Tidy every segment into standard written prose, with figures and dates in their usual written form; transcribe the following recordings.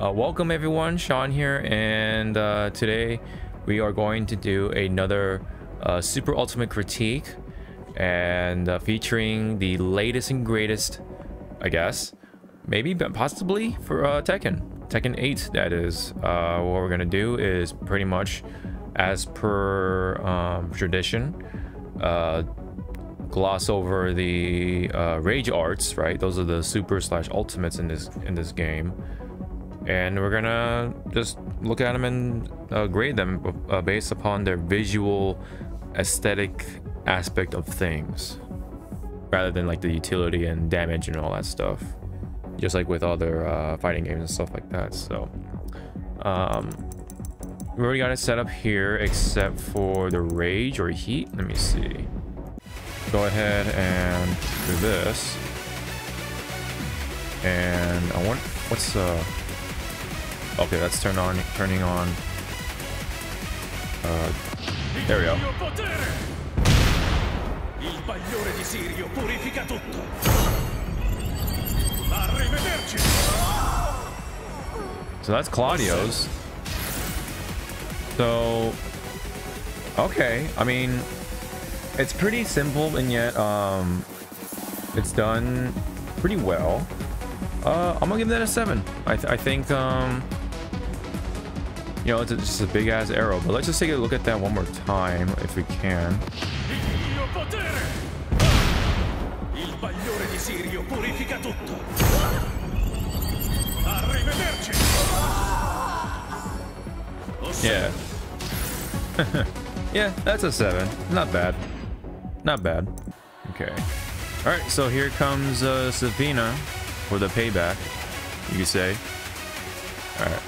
Welcome everyone, Sean here, and today we are going to do another Super Ultimate Critique, and featuring the latest and greatest, I guess, maybe, but possibly, for Tekken 8, that is. What we're gonna do is pretty much, as per tradition, gloss over the rage arts, right? Those are the super slash ultimates in this game, and we're gonna just look at them and grade them based upon their visual aesthetic aspect of things, rather than like the utility and damage and all that stuff, just like with other fighting games and stuff like that. So we already got it set up here except for the rage or heat. Let me see. Go ahead and do this, and I want what's okay, that's turning on there we go. So that's Claudio's. So okay, I mean, it's pretty simple, and yet it's done pretty well. I'm gonna give that a 7. I think you know, it's just a big ass arrow, but let's just take a look at that one more time if we can. Yeah. Yeah, that's a 7. Not bad. Not bad. Okay. Alright, so here comes Sabina for the payback, you could say. Alright.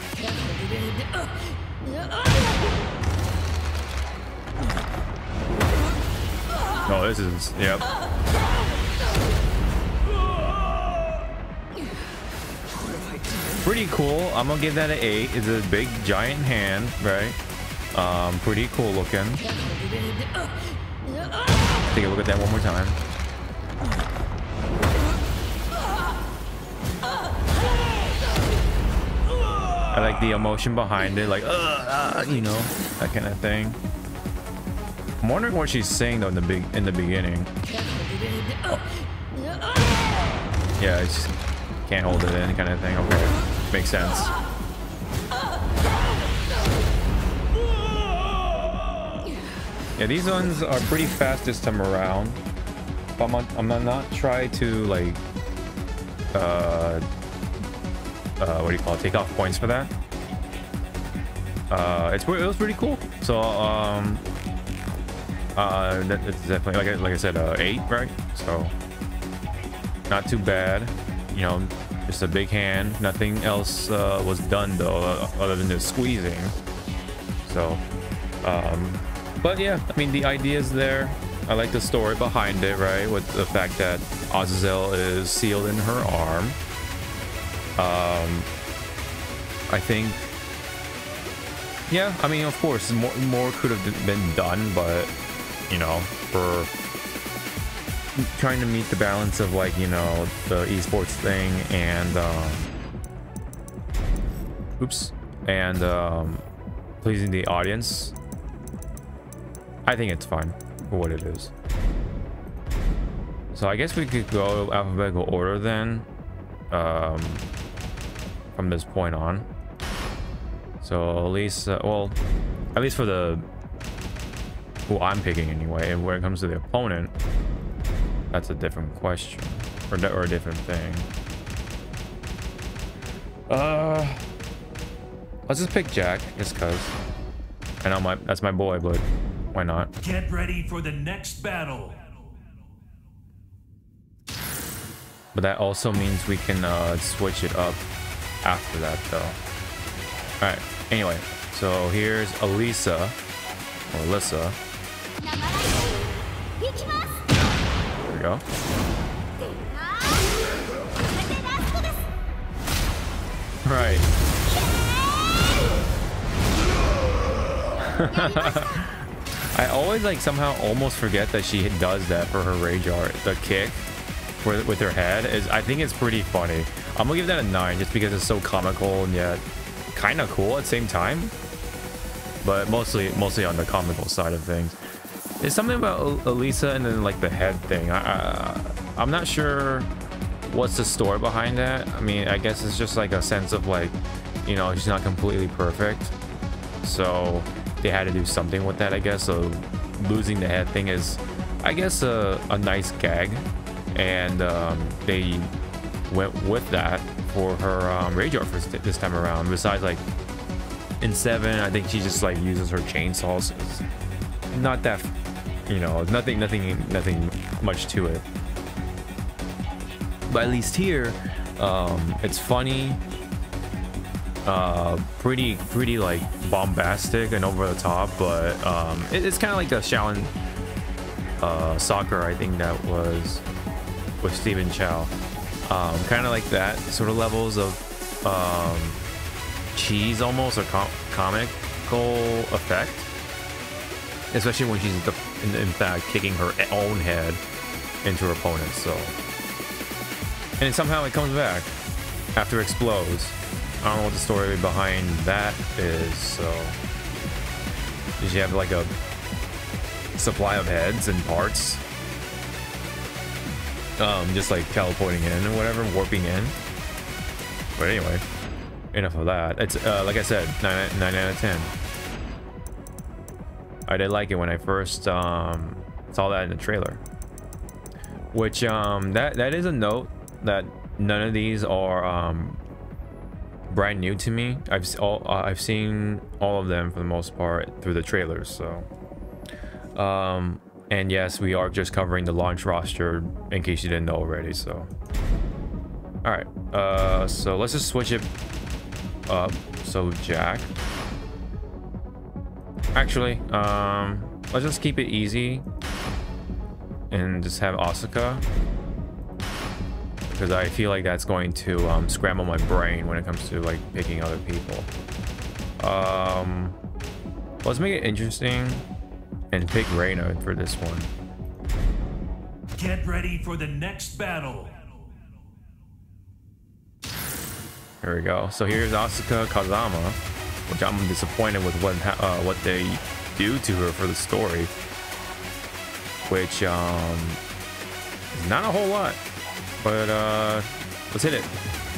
Oh, this is, yep. Pretty cool. I'm gonna give that an 8. It's a big giant hand, right? Pretty cool looking. Take a look at that one more time. I like the emotion behind it, like you know, that kind of thing. I'm wondering what she's saying though in the beginning. Oh. Yeah, I just can't hold it in, kind of thing. Okay, makes sense. Yeah, these ones are pretty fast this time around. But I'm not try to like what do you call it? Take off points for that. It was pretty cool. So it's definitely like I said, 8, right? So not too bad. You know, just a big hand. Nothing else was done though, other than the squeezing. So but yeah, I mean, the idea is there. I like the story behind it, right? With the fact that Azazel is sealed in her arm. I think, yeah, I mean, of course, more could have been done, but, you know, for trying to meet the balance of, like, you know, the esports thing and, pleasing the audience, I think it's fine for what it is. So I guess we could go alphabetical order then, from this point on. So at least, well, at least for the who I'm picking anyway. And when it comes to the opponent, that's a different question, or a different thing. Let's just pick Jack, just cause. I know that's my boy, but why not? Get ready for the next battle. But that also means we can switch it up after that, though. All right. Anyway, so here's Alisa or Alyssa. There we go. Right. I always like somehow almost forget that she does that for her rage art, the kick. with her head is, I think it's pretty funny. I'm gonna give that a 9 just because it's so comical and yet kind of cool at the same time. But mostly on the comical side of things. There's something about Elisa and then like the head thing. I'm not sure what's the story behind that. I mean, I guess it's just like a sense of like, you know, she's not completely perfect. So they had to do something with that, I guess. So losing the head thing is, I guess, a nice gag. And they went with that for her Rage Art for this time around. Besides, like, in 7, I think she just like uses her chainsaws. It's not that, you know, nothing much to it. But at least here, it's funny, pretty like bombastic and over the top. But it's kind of like the Shaolin soccer, I think that was with Stephen Chow. Kind of like that sort of levels of cheese almost, or comical effect, especially when she's in fact kicking her own head into her opponent. So, and then somehow it comes back after it explodes. I don't know what the story behind that is. So did she have like a supply of heads and parts, just like teleporting in or whatever, warping in? But anyway, enough of that. It's like I said, 9 out of 10. I did like it when I first saw that in the trailer. Which that is a note that none of these are brand new to me. I've seen all of them for the most part through the trailers. So and yes, we are just covering the launch roster in case you didn't know already. So all right, so let's just switch it up. So Jack, actually, let's just keep it easy and just have Asuka, because I feel like that's going to scramble my brain when it comes to like picking other people. Let's make it interesting and pick Reina for this one. Get ready for the next battle. Here we go. So here's Asuka Kazama, which I'm disappointed with what they do to her for the story, which is not a whole lot, but let's hit it.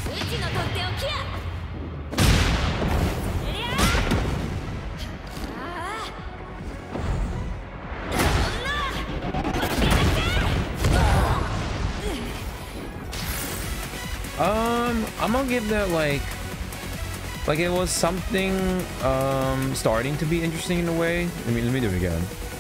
I'm gonna give that like it was something starting to be interesting in a way. Let me do it again.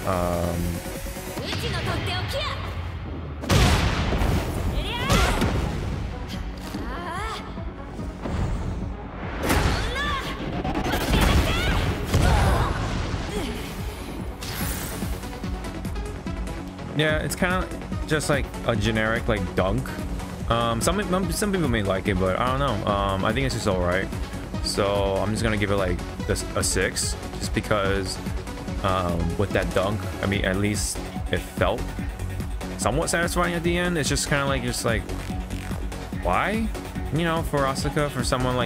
Yeah, it's kind of just like a generic like dunk. Some people may like it, but I don't know. I think it's just all right. So I'm just gonna give it like a 6, just because with that dunk, I mean, at least it felt somewhat satisfying at the end. It's just kind of like, why, you know, for Asuka, for someone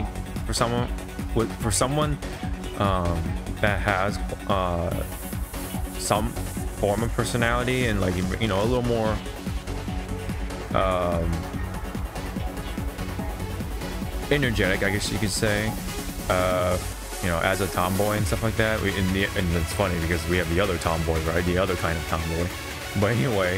that has some form of personality and like, you know, a little more energetic, I guess you could say, you know, as a tomboy and stuff like that. And it's funny because we have the other tomboy, right? The other kind of tomboy. But anyway,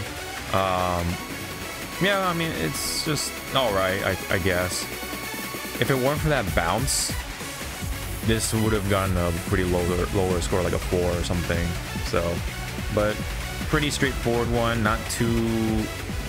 yeah, I mean, it's just all right, I guess. If it weren't for that bounce, this would have gotten a pretty lower score, like a 4 or something. So, but pretty straightforward one, not too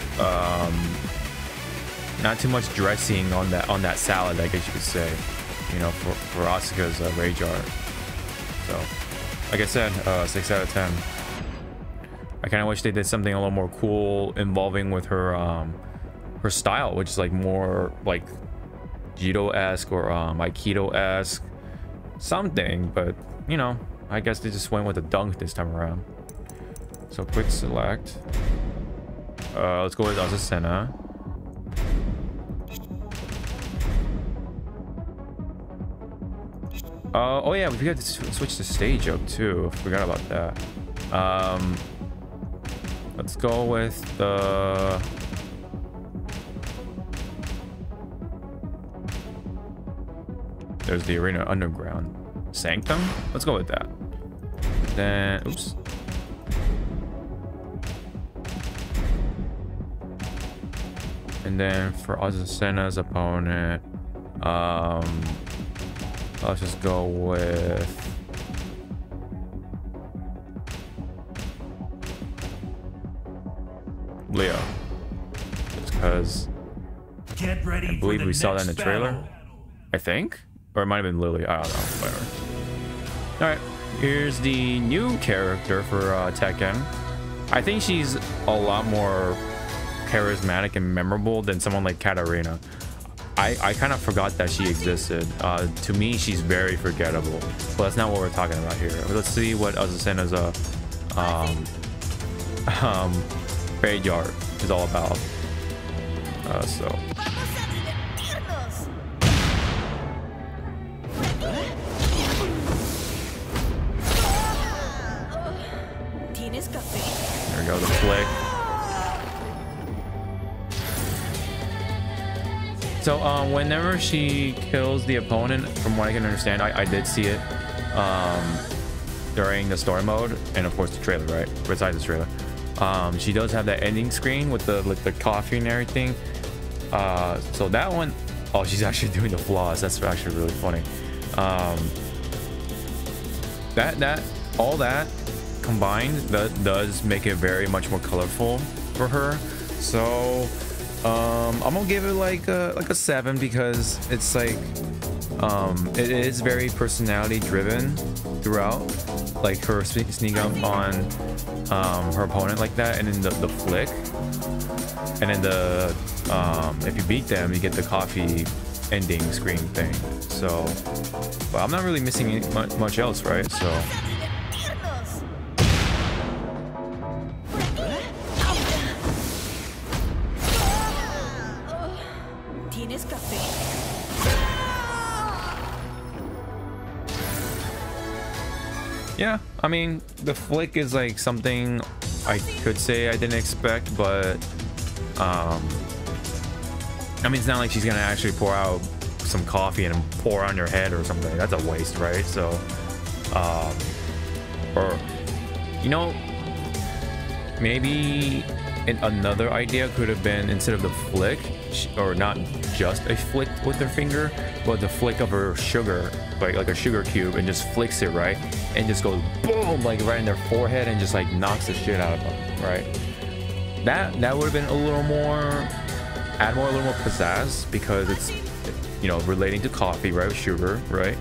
much dressing on that salad, I guess you could say, you know, for Asuka's Rage Art. So, like I said, 6 out of 10. I kind of wish they did something a little more cool involving with her her style, which is like more like Judo-esque or Aikido-esque something, but you know, I guess they just went with a dunk this time around. So quick select. Let's go with Azucena. Oh yeah, we got to switch the stage up too. Forgot about that. Let's go with the... There's the Arena Underground. Sanctum? Let's go with that. Then, oops. And then for Azucena's opponent, let's just go with... Leo. Just because Get ready I believe for the we saw that in the next trailer. battle. I think? Or it might have been Lily. I don't know. Whatever. Alright. Here's the new character for Tekken. I think she's a lot more charismatic and memorable than someone like Katarina. I kind of forgot that she existed. To me, she's very forgettable. But that's not what we're talking about here. Let's see what Azucena's Rage Art is all about. So there we go, the flick. So whenever she kills the opponent, from what I can understand, I did see it during the story mode and of course the trailer, right? Besides the trailer. She does have that ending screen with the coffee and everything. So that one, oh, she's actually doing the floss. That's actually really funny. All that combined, that does make it very much more colorful for her. So I'm gonna give it like a 7 because it's like it is very personality driven throughout, like her sneak up on her opponent like that, and then the flick, and then the if you beat them you get the coffee ending screen thing. So but I'm not really missing much else, right? So yeah, I mean, the flick is like something I could say I didn't expect, but I mean, it's not like she's gonna actually pour out some coffee and pour on your head or something. That's a waste, right? So or you know, maybe another idea could have been, instead of the flick, or not just a flick with her finger, but the flick of her sugar, like a sugar cube, and just flicks it, right, and just goes boom, like right in their forehead, and just like knocks the shit out of them, right? That would have been a little more, add more, a little more pizzazz, because it's, you know, relating to coffee, right, with sugar, right?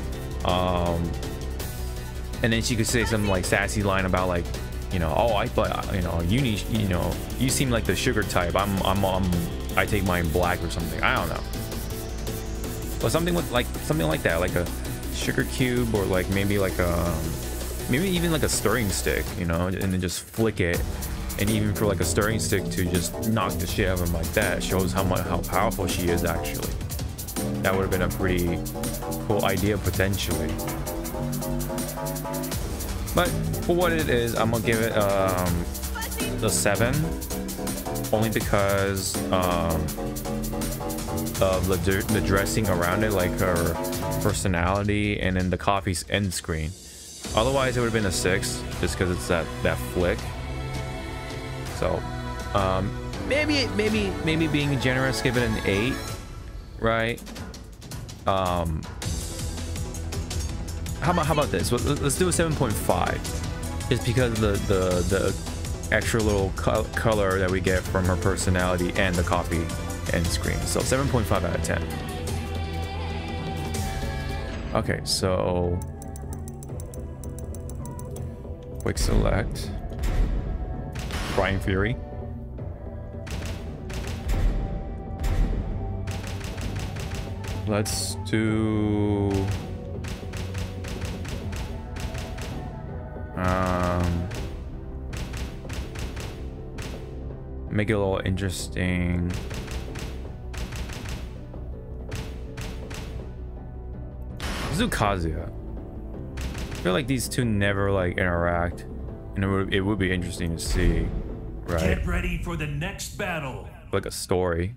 And then she could say some like sassy line about like, you know, oh, I thought, you know, you need, you know, you seem like the sugar type. I take mine black or something. I don't know. But something with like something like that, like a sugar cube, or like maybe like maybe even like a stirring stick, you know, and then just flick it. And even for like a stirring stick to just knock the shit out of him like that shows how powerful she is actually. That would have been a pretty cool idea potentially. But for what it is, I'm gonna give it a 7, only because of the dressing around it, like her personality, and then the coffee's end screen. Otherwise, it would have been a 6, just because it's that flick. So maybe being generous, give it an 8, right? How about this? Let's do a 7.5, just because of the extra little color that we get from her personality and the coffee end screen. So 7.5 out of 10. Okay, so quick select Crying Fury. Let's do make it a little interesting. Let's do Kazuya. I feel like these two never like interact, and it would be interesting to see, right? Get ready for the next battle. Like a story.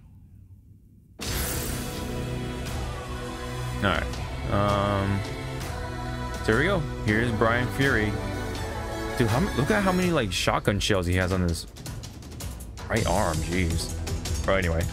All right. So here we go. Here's Brian Fury. Dude, look at how many like shotgun shells he has on his right arm. Jeez. But anyway.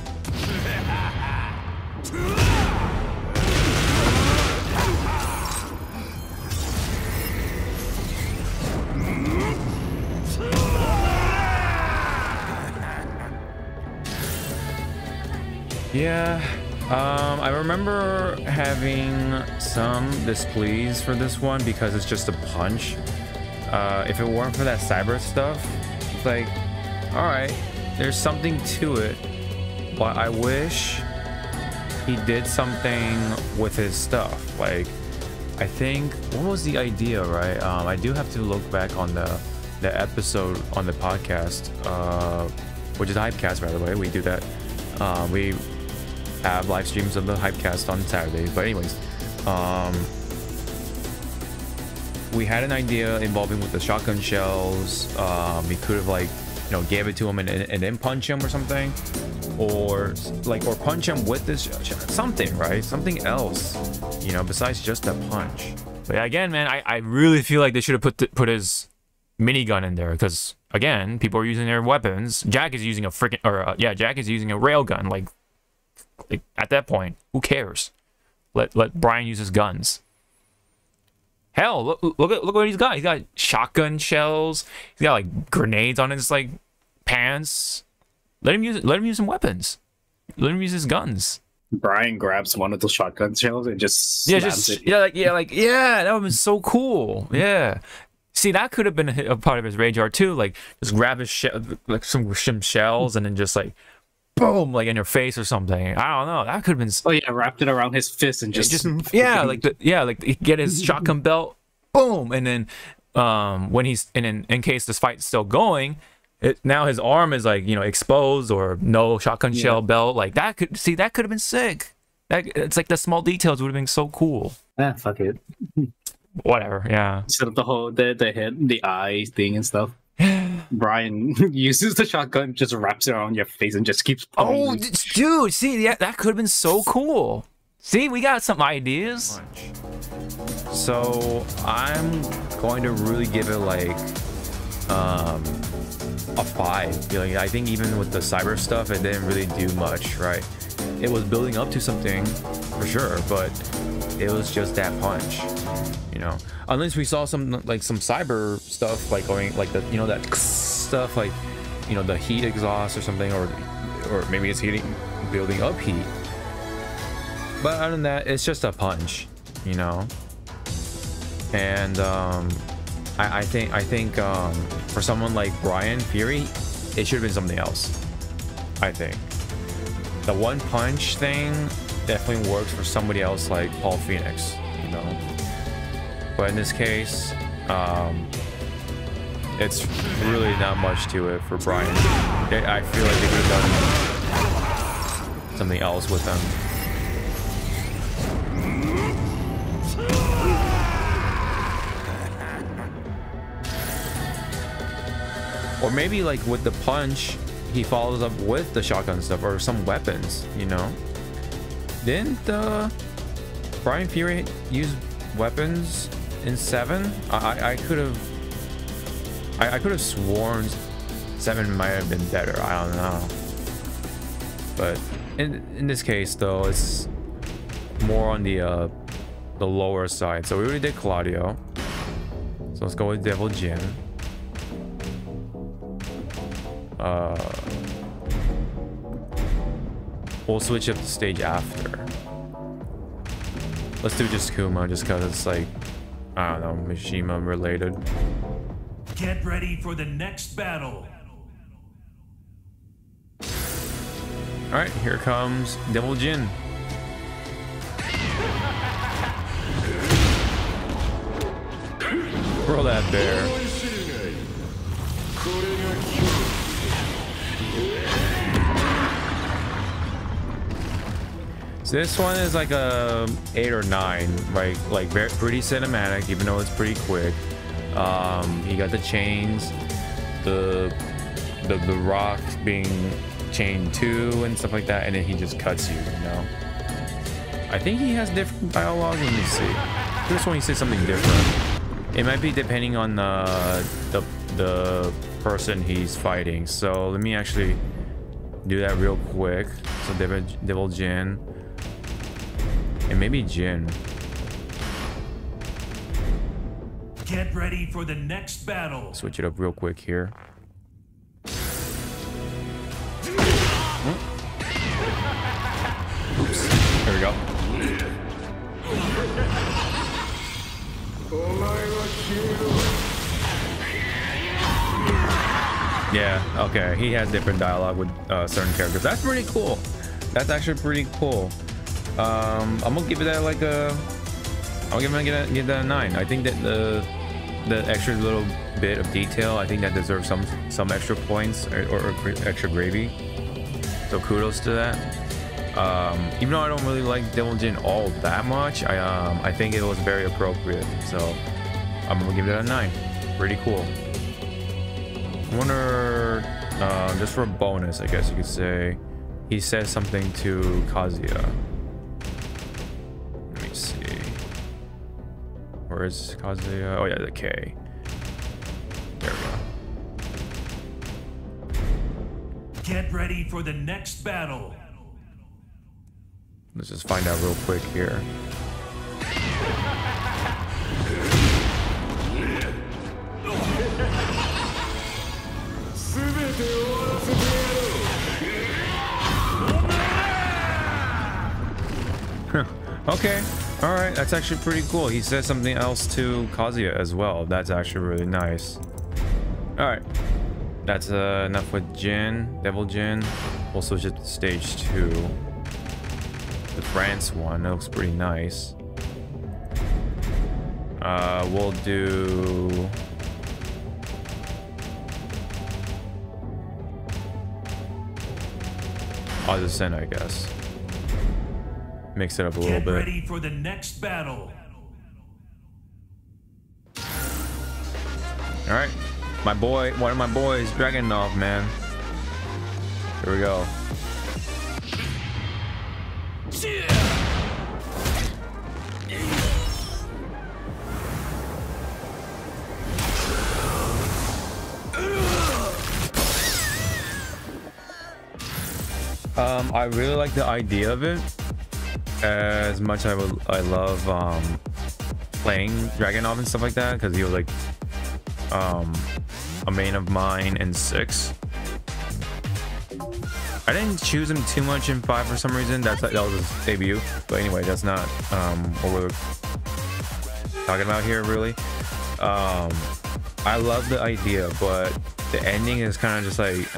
Yeah. I remember having some displease for this one because it's just a punch. If it weren't for that cyber stuff, it's like, all right, there's something to it, but I wish he did something with his stuff. Like, I think, what was the idea, right? I do have to look back on the episode on the podcast, which is a Hypecast, by the way. We do that. We have live streams of the Hypecast on Saturdays, but anyways, we had an idea involving with the shotgun shells. We could have, like, you know, gave it to him and then punch him or something, or punch him with this something, right? Something else, you know, besides just a punch. But yeah, again, man, I really feel like they should have put his minigun in there, because again, people are using their weapons. Jack is using a freaking, or Jack is using a railgun. Like at that point, who cares? Let Brian use his guns. Hell, look what he's got. He's got shotgun shells. He's got like grenades on his like pants. Let him use some weapons. Let him use his guns. Brian grabs one of the shotgun shells and just slams it. That would have been so cool. Yeah. See, that could have been a part of his rage art too. Like, just grab his like some shells and then just like boom, like in your face or something. I don't know. That could have been. Oh yeah, wrapped it around his fist and just like get his shotgun belt, boom, and then when he's in case this fight's still going, now his arm is like, you know, exposed or no shotgun shell belt. Like that could have been sick. It's like the small details would have been so cool. Yeah, fuck it. Whatever. Yeah. Instead of the whole the head, the eye thing and stuff. Brian uses the shotgun, just wraps it around your face and just keeps pulling. Oh, dude, see, that could have been so cool. See, we got some ideas. So I'm going to really give it like a 5. You know, I think even with the cyber stuff, it didn't really do much, right? It was building up to something for sure, but it was just that punch. You know, unless we saw some cyber stuff, like going like the, you know, that stuff, like, you know, the heat exhaust or something, or maybe it's building up heat. But other than that, it's just a punch, you know. And I think for someone like Brian Fury, it should have been something else. I think the one punch thing definitely works for somebody else like Paul Phoenix, you know. But in this case, it's really not much to it for Brian. I feel like they could have done something else with them. Or maybe like with the punch, he follows up with the shotgun stuff or some weapons, you know. Didn't Brian Fury use weapons in 7? I could have sworn 7 might have been better. I don't know. But in this case though, it's more on the lower side. So we already did Claudio. So let's go with Devil Jin. We'll switch up the stage after. Let's do just Kuma, just because it's like, I don't know, Mishima related. Get ready for the next battle. Alright, here comes Devil Jin. Throw that bear. So this one is like a 8 or 9, right? Like very pretty cinematic, even though it's pretty quick. He got the chains, the rock being chained too and stuff like that, and then he just cuts you, you know. I think he has different dialogue. Let me see. This one he says something different. It might be depending on the person he's fighting. So let me actually do that real quick. So Devil Jin. And maybe Jin. Get ready for the next battle. Switch it up real quick here. Oops. There we go. Yeah, okay. He has different dialogue with certain characters. That's pretty cool. That's actually pretty cool. I'm gonna give it that like a. I'll give that a 9. I think that the extra little bit of detail, I think that deserves some extra points or extra gravy. So kudos to that. Even though I don't really like Devil Jin all that much, I think it was very appropriate. So I'm gonna give it a 9. Pretty cool. I wonder, just for a bonus, I guess you could say, he says something to Kazuya. Let me see. Where is Kazuya? Oh yeah, the K. There we go. Get ready for the next battle. Let's just find out real quick here. Okay, all right, that's actually pretty cool. He says something else to Kazuya as well. That's actually really nice. All right, that's enough with Jin, Devil Jin. We'll switch it to stage 2. The France one, that looks pretty nice. We'll do Azucena, I guess. Mix it up a little bit. Get ready for the next battle. All right, my boy, one of my boys, Dragunov, man. Here we go. I really like the idea of it. As much I love playing Dragunov and stuff like that, because he was like a main of mine in 6. I didn't choose him too much in 5 for some reason. That was his debut. But anyway, that's not what we're talking about here, really. I love the idea, but the ending is kind of just like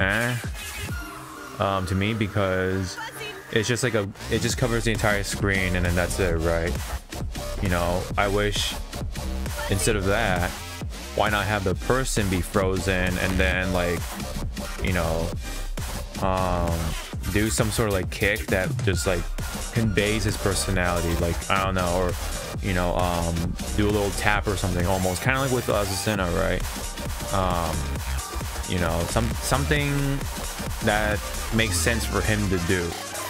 to me, because it's just like it just covers the entire screen and then that's it, right? You know, I wish instead of that, why not have the person be frozen and then, like, you know, do some sort of like kick that just like conveys his personality, like, I don't know, or, you know, do a little tap or something, almost kind of like with Azucena, right? You know, something that makes sense for him to do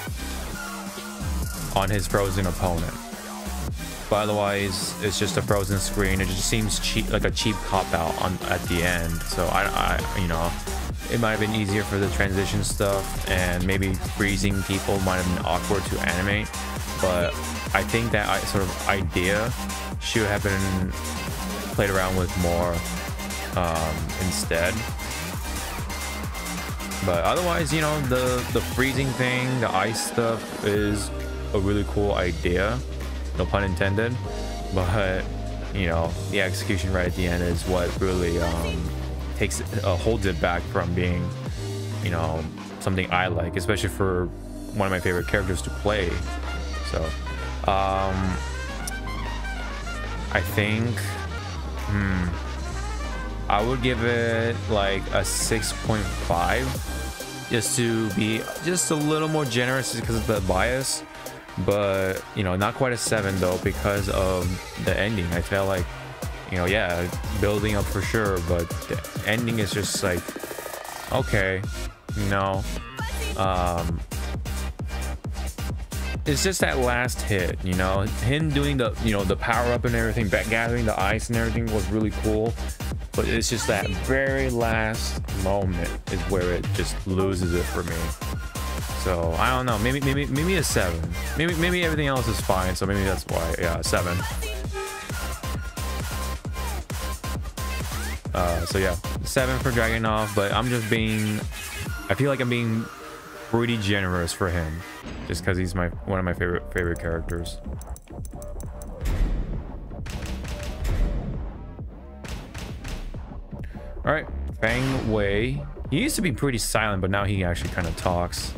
on his frozen opponent. But otherwise, it's just a frozen screen. It just seems cheap, like a cheap cop-out at the end. So I you know, it might have been easier for the transition stuff, and maybe freezing people might have been awkward to animate. But I think that sort of idea should have been played around with more instead. But otherwise, you know, the freezing thing, the ice stuff is a really cool idea, no pun intended. But, you know, the execution right at the end is what really holds it back from being, you know, something I like, especially for one of my favorite characters to play. So I think I would give it like a 6.5, just to be just a little more generous because of the bias. but you know, not quite a 7 though because of the ending. I felt like, you know, yeah, building up for sure, but the ending is just like, okay, you know, it's just that last hit, you know, him doing the, you know, the power up and everything, back gathering the ice and everything was really cool, but it's just that very last moment is where it just loses it for me. So I don't know, maybe a 7, maybe everything else is fine, so maybe that's why. Yeah, 7. So yeah, 7 for Dragunov, but I'm just being, I feel like I'm being pretty generous for him just because he's one of my favorite characters. All right, Feng Wei. He used to be pretty silent, but now he actually kind of talks.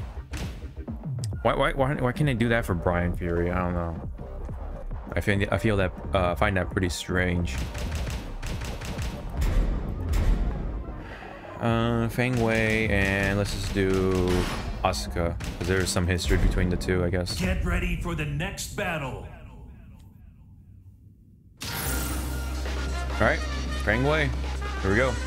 Why can't I do that for Brian Fury? I don't know. I feel that find that pretty strange. Feng Wei, and let's just do Asuka, because there's some history between the two, I guess. Get ready for the next battle. All right, Feng Wei, here we go.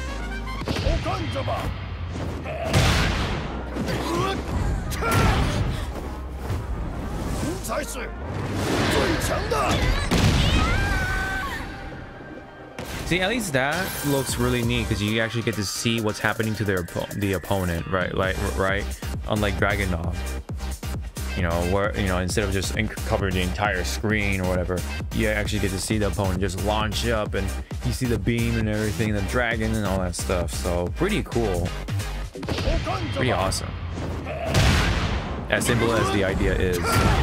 See, at least that looks really neat because you actually get to see what's happening to the opponent, right? Right? Unlike Dragunov, you know, where, you know, instead of just covering the entire screen or whatever, you actually get to see the opponent just launch up, and you see the beam and everything, the dragon and all that stuff. So pretty cool, pretty awesome. As simple as the idea is.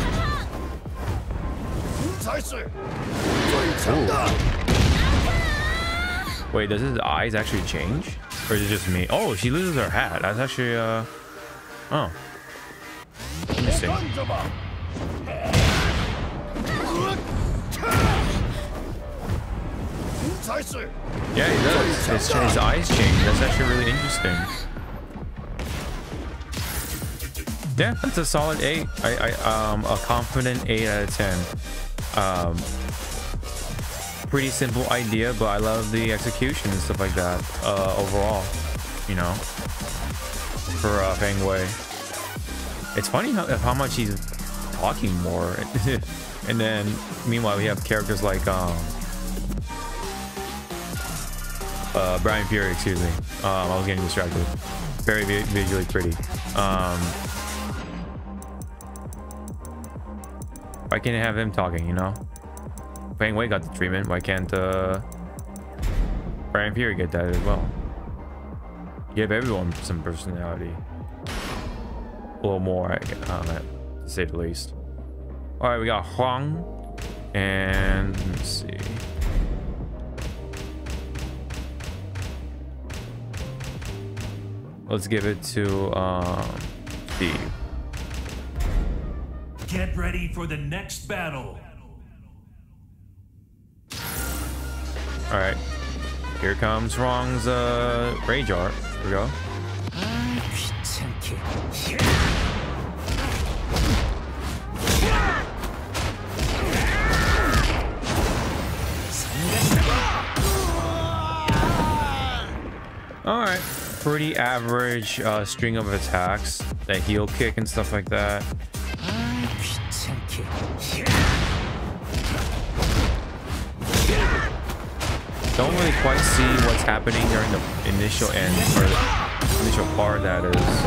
Ooh. Wait, does his eyes actually change? Or is it just me? Oh, she loses her hat. That's actually, oh. Interesting. Yeah, he does. His eyes change. That's actually really interesting. Yeah, that's a solid 8. A confident 8 out of 10. Pretty simple idea, but I love the execution and stuff like that overall, you know, for Feng Wei. It's funny how much he's talking more. And then meanwhile we have characters like Brian Fury, excuse me. I was getting distracted. Very visually pretty. Why can't I have him talking, you know? Feng Wei got the treatment, why can't Brian Fury get that as well? Give everyone some personality. A little more, to say the least. Alright, we got Huang. And let me see. Let's give it to Steve. Get ready for the next battle. All right, here comes Wrong's Rage Art. Here we go. All right, pretty average string of attacks. That heel kick and stuff like that. Don't really quite see what's happening during the initial end, or the initial part, that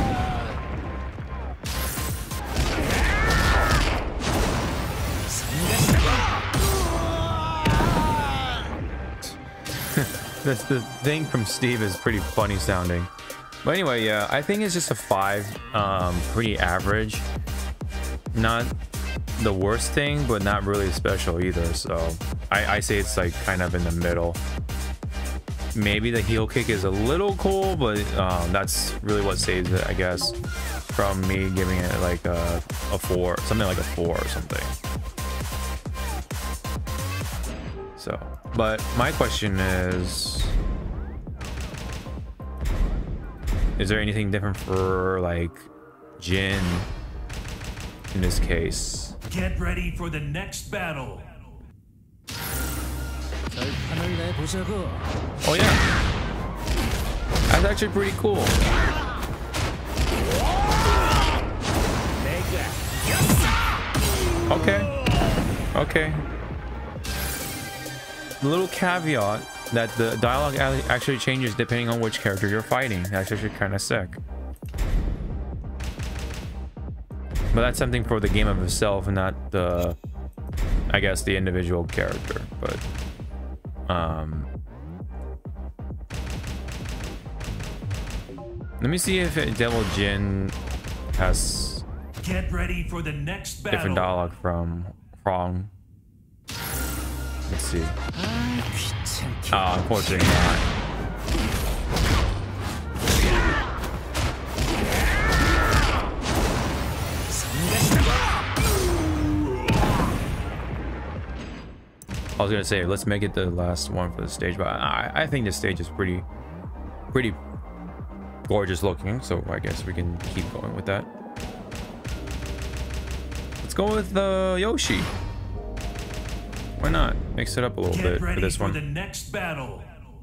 is. The thing from Steve is pretty funny sounding. But anyway, yeah, I think it's just a 5. Pretty average. Not the worst thing, but not really special either. So I say it's like kind of in the middle. Maybe the heel kick is a little cool, but that's really what saves it, I guess, from me giving it like a 4, something like a 4 or something. So, but my question is there anything different for like Jin in this case? Get ready for the next battle. Oh yeah, that's actually pretty cool. Okay. The little caveat that the dialogue actually changes depending on which character you're fighting. That's actually kind of sick. But that's something for the game of itself, not the, I guess, the individual character. But let me see if Devil Jin has Get ready for the next battle. different dialogue from Prong. Let's see. Unfortunately not. I was gonna say let's make it the last one for the stage, but I think this stage is pretty gorgeous looking, so I guess we can keep going with that. Let's go with Yoshi. Why not mix it up a little bit for this one? The next battle.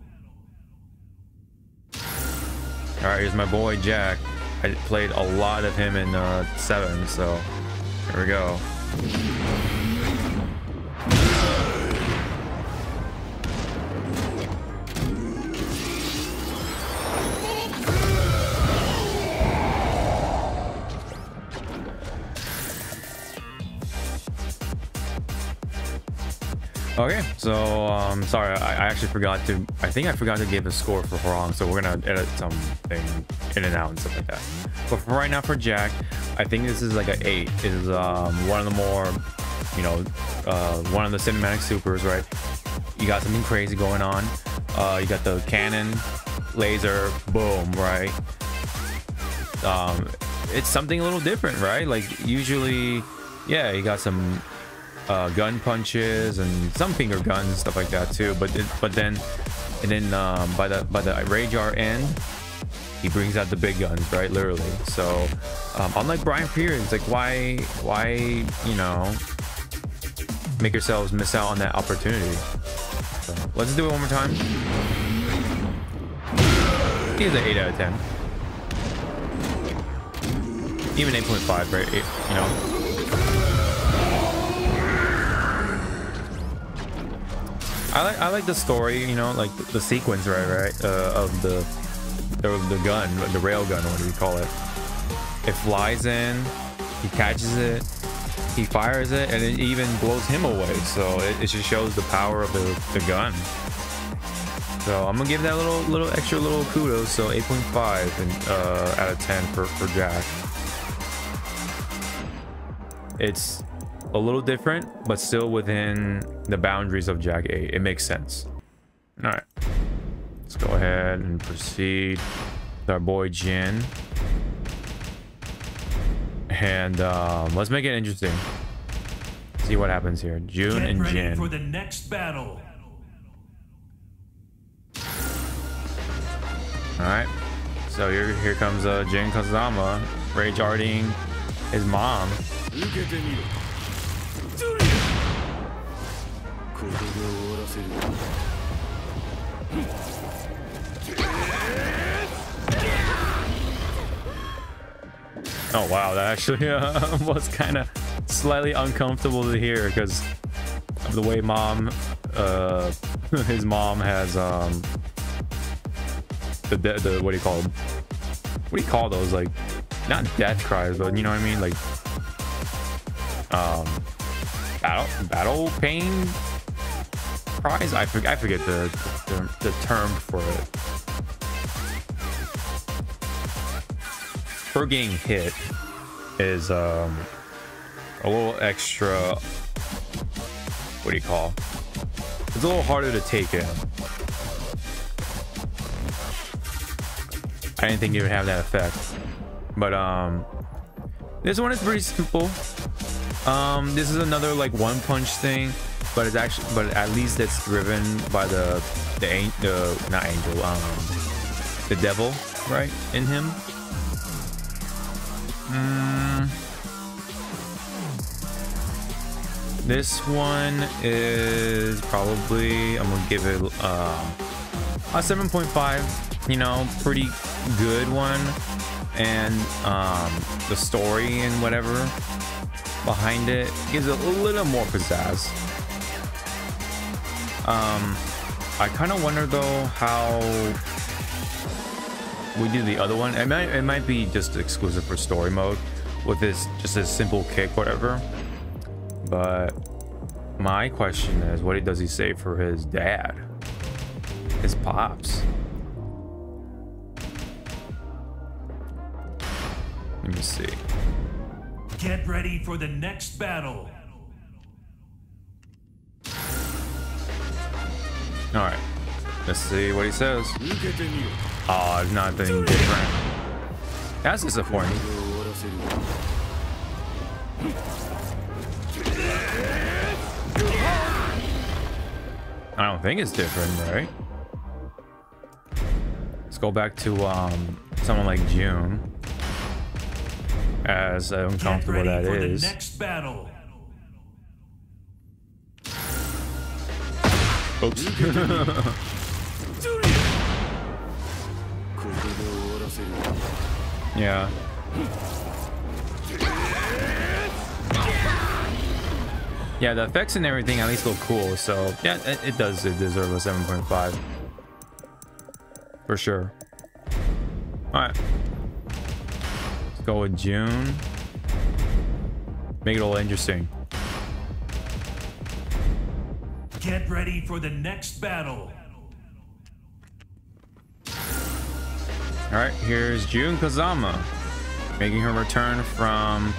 All right, here's my boy Jack. I played a lot of him in 7, so here we go. Okay, so sorry, I actually forgot to. I think I forgot to give a score for Hwoarang, so we're gonna edit something in and out and stuff like that. But for right now, for Jack, I think this is like an 8. It is one of the more, you know, one of the cinematic supers, right? You got something crazy going on. You got the cannon, laser, boom, right? It's something a little different, right? Like usually, yeah, you got some gun punches and some finger guns and stuff like that too, but then by the Rage Art end, he brings out the big guns, right? Literally. So unlike Brian Pierce, it's like why you know, make yourselves miss out on that opportunity. So let's do it one more time. He's an 8 out of 10, even 8.5, right? You know. I like the story, you know, like the sequence, right, of the gun, the rail gun, what do you call it? It flies in, he catches it, he fires it, and it even blows him away. So it just shows the power of the gun. So I'm gonna give that little extra kudos. So 8.5 out of 10 for Jack. It's a little different, but still within the boundaries of Jak 8. It makes sense. All right, let's go ahead and proceed with our boy Jin, and let's make it interesting. See what happens here. Jun and Jin. For the next battle. All right, so here comes Jin Kazama rage arting his mom. Oh wow, that actually was kind of slightly uncomfortable to hear because of the way his mom has the what do you call them? What do you call those? Like, not death cries, but you know what I mean, like battle pain cries. I forget the term for it. Her getting hit is a little extra, what do you call, it's a little harder to take in. I didn't think it would have that effect, but this one is pretty simple. This is another like one punch thing, but it's actually, but at least it's driven by the not angel, the devil, right, in him. This one is probably, I'm gonna give it a 7.5. You know, pretty good one. And the story and whatever behind it gives it a little more pizzazz. I kind of wonder though how we do the other one. It might be just exclusive for story mode with this just a simple kick, whatever. But my question is, what does he say for his dad, his pops? Let me see. Get ready for the next battle. All right, let's see what he says. Oh, nothing different. That's disappointing. I don't think it's different, right? Let's go back to someone like June. As uncomfortable that is. The next battle. Oops. Yeah. Yeah, the effects and everything at least look cool, so yeah, it does. It deserve a 7.5 for sure. All right. Go with June. Make it all interesting. Get ready for the next battle. All right, here's June Kazama making her return from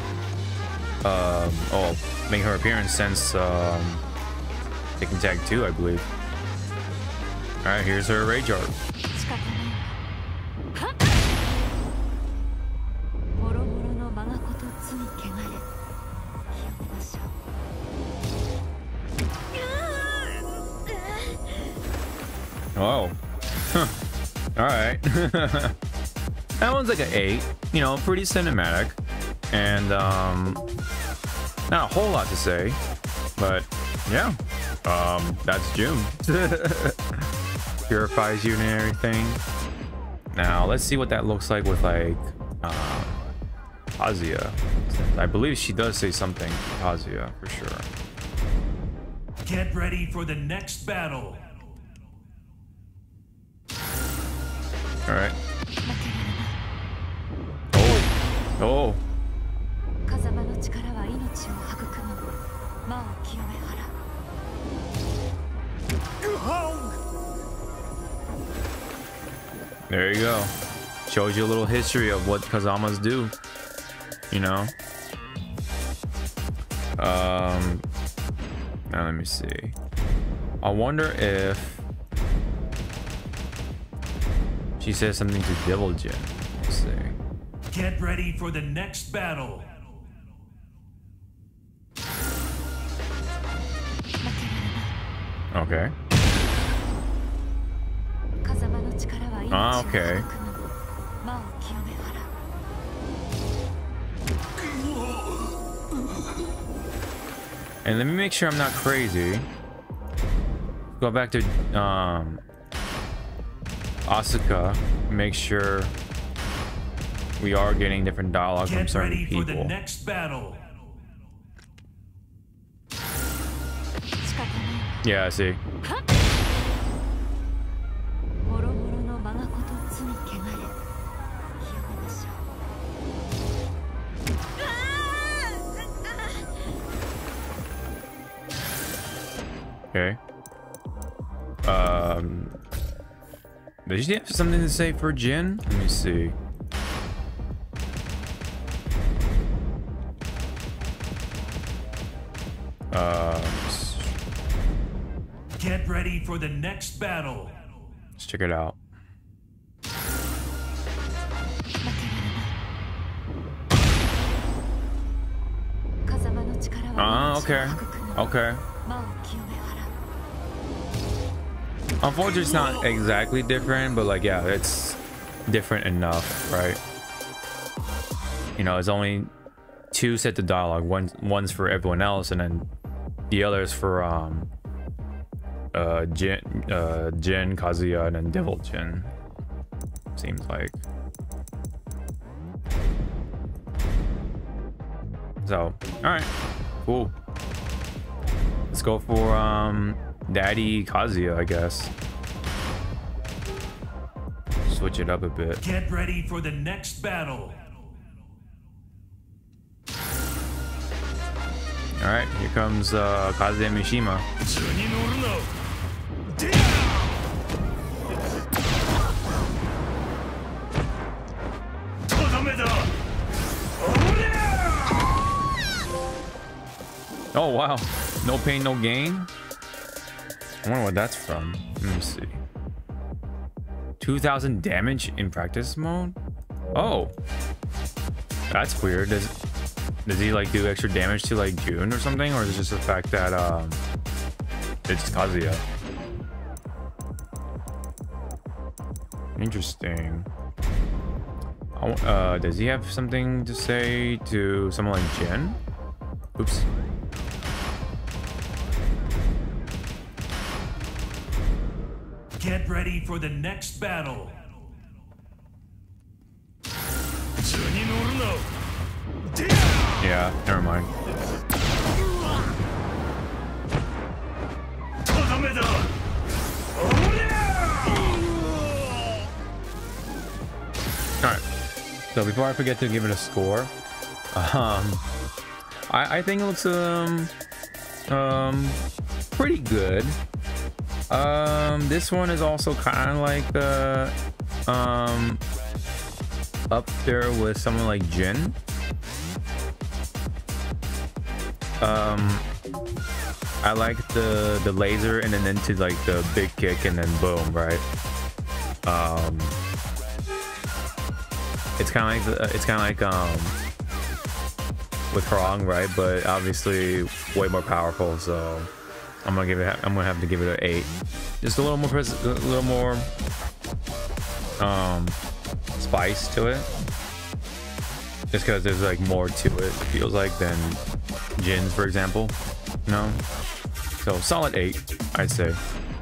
making her appearance since Tekken Tag 2, I believe. All right, here's her rage art. Oh. All right. That one's like an 8. You know, pretty cinematic. And not a whole lot to say. But yeah. That's June. Purifies you and everything. Now let's see what that looks like with like Kazuya. I believe she does say something to Kazuya for sure. Get ready for the next battle. All right. Oh. There you go. Shows you a little history of what Kazamas do. You know. Now let me see. I wonder if she says something to Devil Jin. Let's see. Get ready for the next battle. Okay. Okay. And let me make sure I'm not crazy. Go back to Asuka. Make sure we are getting different dialogue from certain people. Get ready for the next battle. Yeah, I see. Okay. Did she have something to say for Jin? Let me see. Get ready for the next battle. Let's check it out. Okay. Okay. Unfortunately, it's not exactly different, but like, yeah, it's different enough, right? You know, it's only 2 sets of dialogue. One's for everyone else, and then the others for Jin, Kazuya, and then Devil Jin. Seems like. So, all right, cool. Let's go for Daddy Kazuya, I guess. Switch it up a bit. Get ready for the next battle. All right, here comes Kazuya Mishima. Oh wow, no pain, no gain. I wonder what that's from. Let me see. 2,000 damage in practice mode. Oh, that's weird. Does he like do extra damage to like June or something, or is it just the fact that it's Kazuya? Interesting. Does he have something to say to someone like Jin? Oops. Get ready for the next battle. Yeah, never mind. Alright. So before I forget to give it a score, I think it looks pretty good. This one is also kind of like up there with someone like Jin. I like the laser and then into like the big kick and then boom, right? It's kind of like with Krong, right? But obviously way more powerful, so I'm gonna have to give it an 8. Just a little more spice to it. Just because there's like more to it, it feels like, than Jin's, for example. No. So solid 8, I'd say.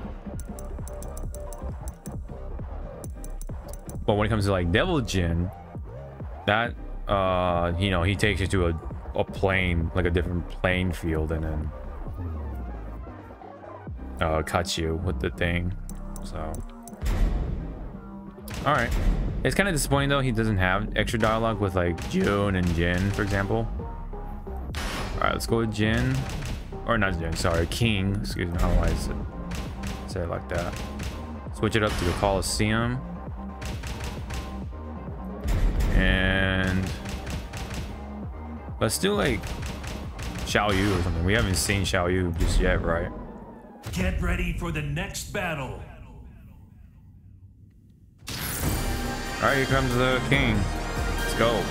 But when it comes to like Devil Jin, that you know, he takes you to a plane, like a different playing field, and then cuts you with the thing. So all right, it's kind of disappointing though he doesn't have extra dialogue with like June and Jin, for example. All right, let's go with Jin, or not Jin, sorry, King, excuse me. I don't know why I say it like that. Switch it up to the Coliseum, and let's do like Xiao Yu or something. We haven't seen Xiao Yu just yet, right? Get ready for the next battle. All right, here comes the King. Let's go.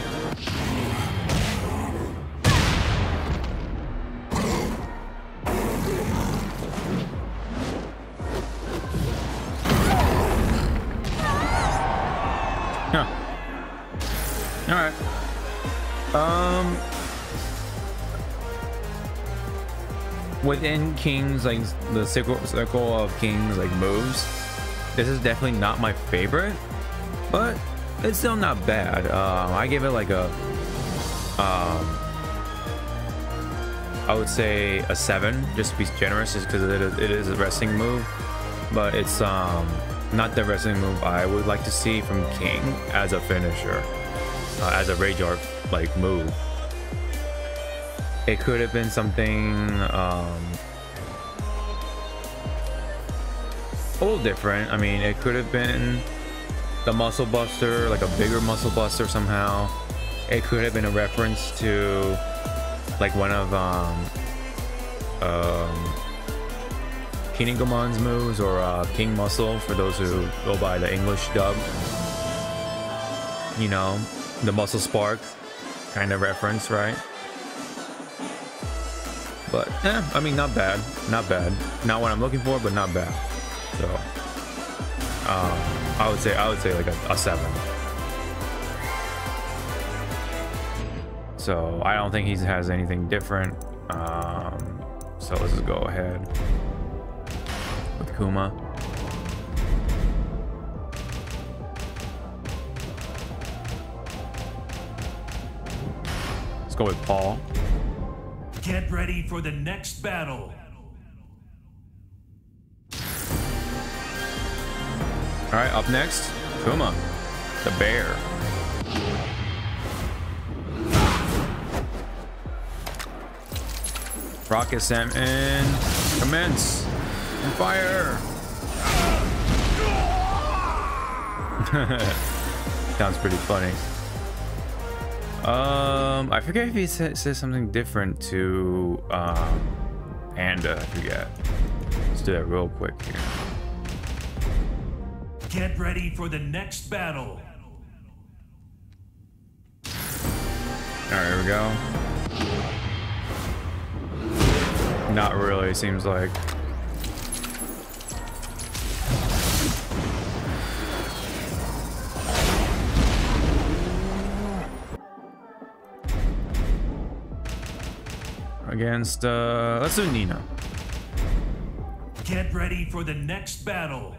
Huh. All right. Within King's, like the circle of King's like moves, this is definitely not my favorite, but it's still not bad. I give it like a I would say a 7, just to be generous, just because it is a wrestling move, but it's not the wrestling move I would like to see from King as a finisher, as a Rage Art like move. It could have been something a little different. I mean, it could have been the Muscle Buster, like a bigger Muscle Buster somehow. It could have been a reference to like one of Kinnikuman's moves, or King Muscle for those who go by the English dub. You know, the Muscle Spark kind of reference, right? But I mean, not bad, not bad. Not what I'm looking for, but not bad. So I would say like a 7. So I don't think he has anything different. So let's just go ahead with Kuma. Let's go with Paul. Get ready for the next battle. All right, up next, Kuma, the bear. Rocket Salmon, commence, and fire. Sounds pretty funny. I forget if he says something different to Panda. I forget. Let's do that real quick here. Get ready for the next battle. All right, here we go. Not really, seems like. Against, let's do Nina. Get ready for the next battle.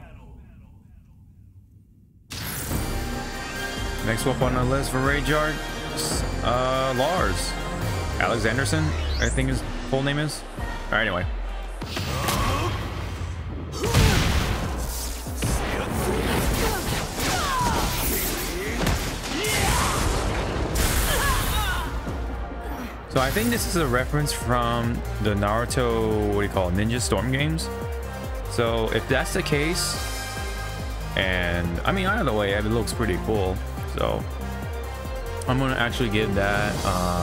Next up on the list for Rage Art, Lars. Alexanderson, I think his full name is. All right, anyway. So I think this is a reference from the Naruto, what do you call it, Ninja Storm games. So if that's the case, and I mean, either way, it looks pretty cool. So I'm gonna actually give that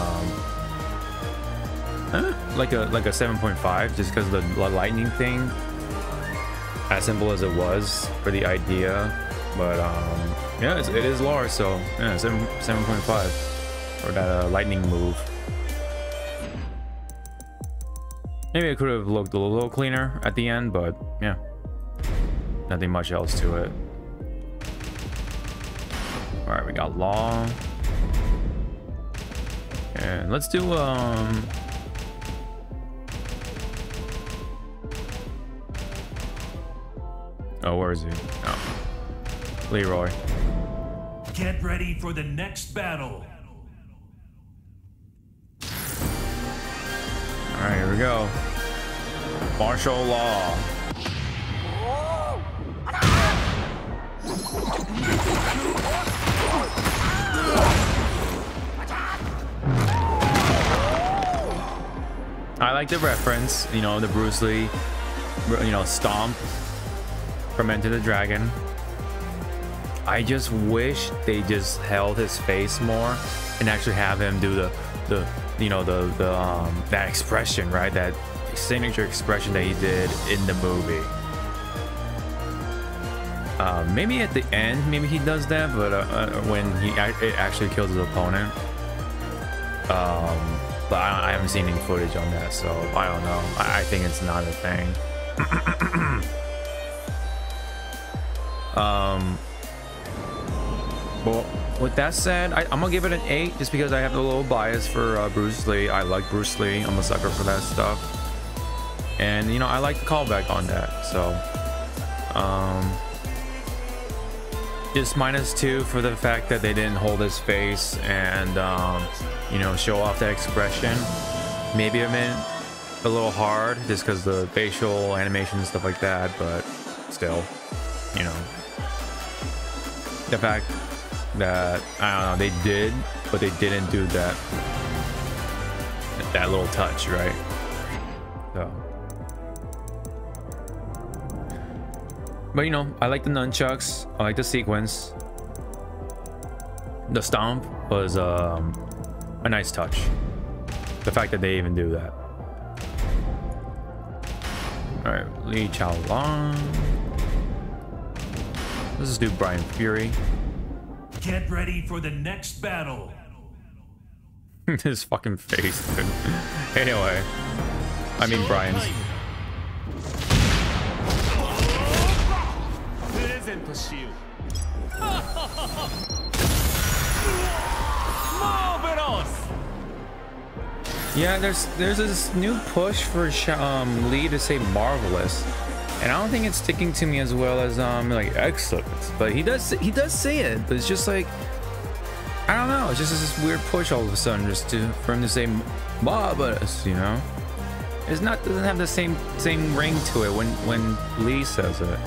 like a 7.5, just because of the lightning thing, as simple as it was for the idea. But yeah, it is Lars, so yeah, 7.5 for that lightning move. Maybe it could have looked a little cleaner at the end, but yeah, nothing much else to it. All right, we got Law, and let's do oh, where is he? Oh, Leroy. Get ready for the next battle. All right, here we go. Martial Law. I like the reference, you know, the Bruce Lee, you know, stomp from Enter the Dragon. I just wish they just held his face more and actually have him do the you know, that expression, right? That signature expression that he did in the movie. Maybe at the end, maybe he does that, but when it actually kills his opponent. But I haven't seen any footage on that, so I don't know. I think it's not a thing. Well, with that said, I'm gonna give it an 8 just because I have a little bias for Bruce Lee. I like Bruce Lee. I'm a sucker for that stuff, and you know, I like the callback on that. So just -2 for the fact that they didn't hold his face and you know, show off that expression. Maybe I meant a little hard just because the facial animation and stuff like that, but still, you know, the fact that I don't know, they did, but they didn't do that little touch, right? So, but you know, I like the nunchucks. I like the sequence. The stomp was a nice touch. The fact that they even do that. All right, Lee Chao Long. Let's just do Brian Fury. Get ready for the next battle. His fucking face, dude. Anyway, I mean Brian's. Yeah, there's this new push for Lee to say marvelous, and I don't think it's sticking to me as well as like excellent. But he does say it, but it's just like, I don't know. It's just this weird push all of a sudden just for him to say marvelous, you know. It's not, doesn't have the same ring to it when Lee says it.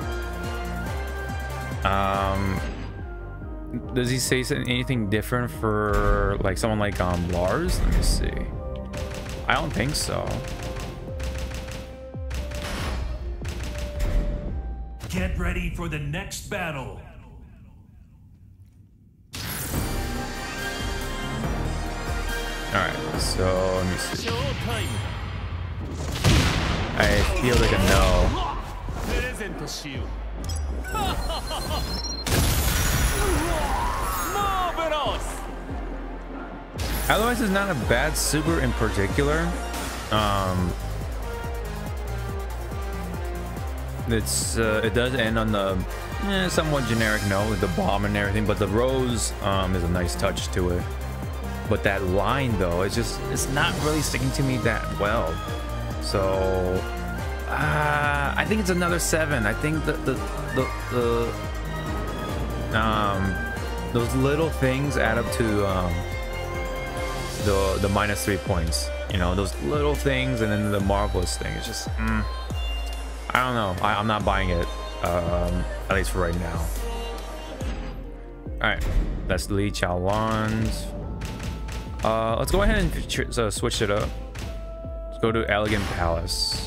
Does he say anything different for like someone like Lars? Let me see. I don't think so. Get ready for the next battle. All right, so let me see. I feel like a no. Otherwise, it's not a bad super in particular. It does end on the somewhat generic note with the bomb and everything, but the rose is a nice touch to it. But that line though, it's not really sticking to me that well. So I think it's another 7. I think those little things add up to the -3 points. You know, those little things, and then the marvelous thing. It's just I don't know. I'm not buying it, at least for right now. All right, that's Lee Chaolan's. Let's go ahead and switch it up. Let's go to Elegant Palace.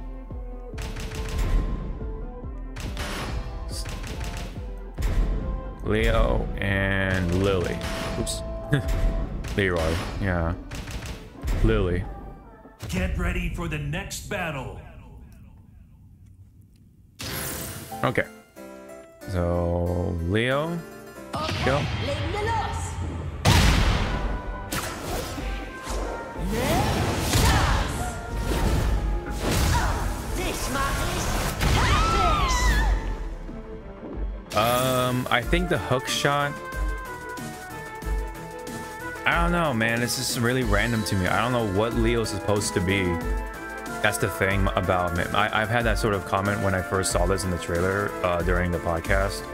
Leo and Lily. Oops. Leroy. Yeah. Lily. Get ready for the next battle. Okay. So Leo. Go. I think the hook shot, I don't know, man. It's just really random to me. I don't know what Leo's supposed to be. That's the thing about him. I've had that sort of comment when I first saw this in the trailer during the podcast.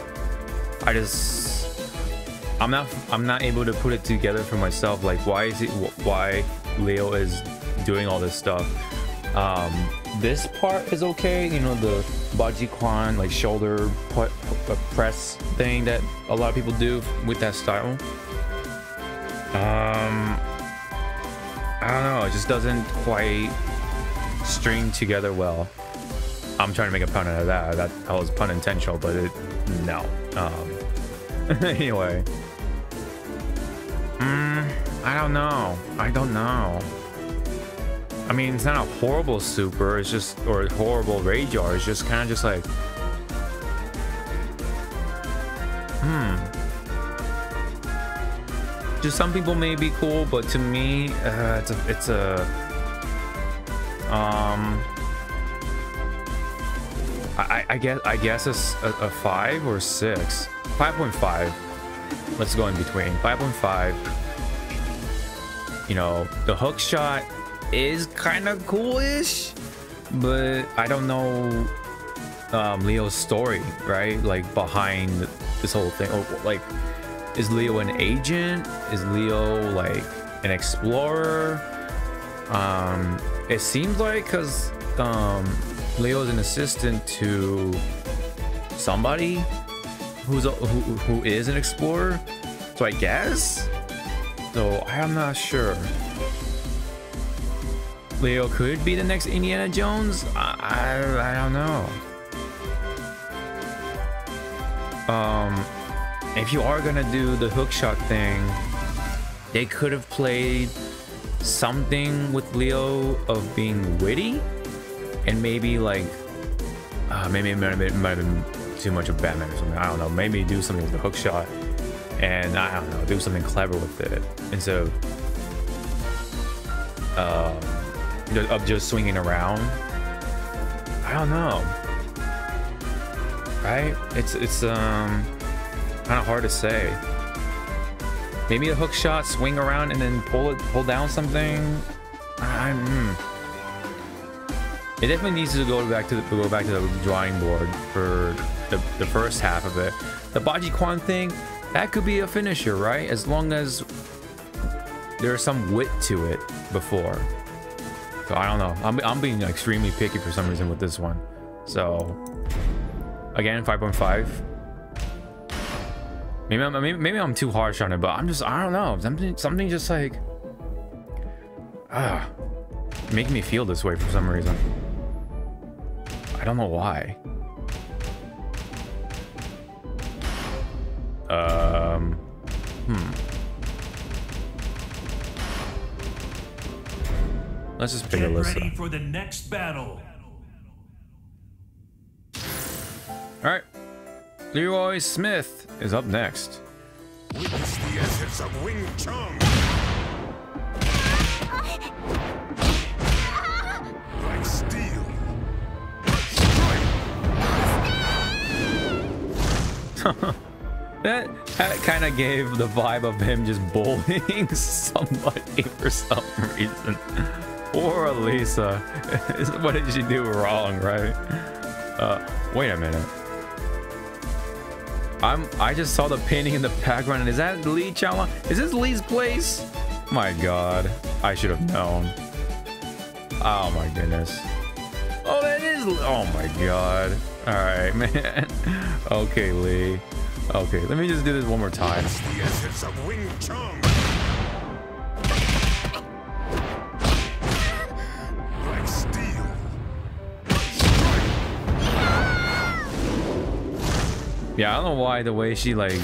I'm not able to put it together for myself. Like, why Leo is doing all this stuff. This part is okay, you know, the Baji Kwan like shoulder press thing that a lot of people do with that style. I don't know, it just doesn't quite string together well. I'm trying to make a pun out of that. That was pun intentional, but no. Anyway, I don't know. I mean, it's not a horrible super, it's just, or a horrible rage art, it's just kind of just like, to some people may be cool, but to me, I guess it's a 5 or 6. 5.5. Let's go in between. 5.5. You know, the hook shot is kind of coolish, but I don't know Leo's story, right? Like behind this whole thing. Oh, like, is Leo an agent? Is Leo like an explorer? It seems like, because Leo's an assistant to somebody who is an explorer, so I guess. So I'm not sure. Leo could be the next Indiana Jones. I don't know. If you are gonna do the hookshot thing, they could have played something with Leo of being witty, and maybe like maybe it might have been too much of Batman or something. I don't know. Maybe do something with the hookshot, and I don't know, do something clever with it instead of just swinging around. I don't know. Right? It's kind of hard to say. Maybe a hook shot, swing around, and then pull down something. It definitely needs to go back to the drawing board for the first half of it. The Baji Quan thing, that could be a finisher, right? As long as there's some wit to it before. So I don't know. I'm being extremely picky for some reason with this one. So again, 5.5. Maybe I'm too harsh on it, but I don't know. Something just like making me feel this way for some reason. I don't know why. Let's just pick a list. Get ready for the next battle. All right, Leroy Smith is up next. Witness the essence of Wing Chun. Like steel. That kind of gave the vibe of him just bullying somebody for some reason. Poor Lisa. What did she do wrong, right? Wait a minute. I just saw the painting in the background. Is that Lee Chala? Is this Lee's place? My God, I should have known. Oh my goodness. Oh, that is. Oh my God. All right, man. Okay, Lee. Okay, let me just do this one more time. The essence of Wing Chun. Like steel. Yeah, I don't know why the way she like,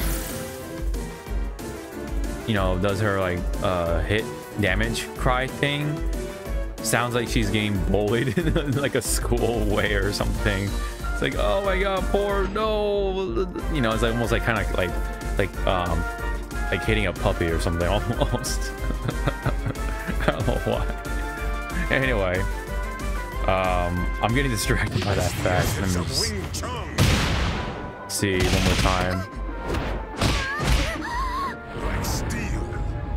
you know, does her like hit damage cry thing sounds like she's getting bullied in like a school way or something. It's like, oh my God, poor, no, you know, it's like almost like kind of like hitting a puppy or something almost. I don't know why. Anyway, I'm getting distracted by that fact. Let me just see one more time. Like steel.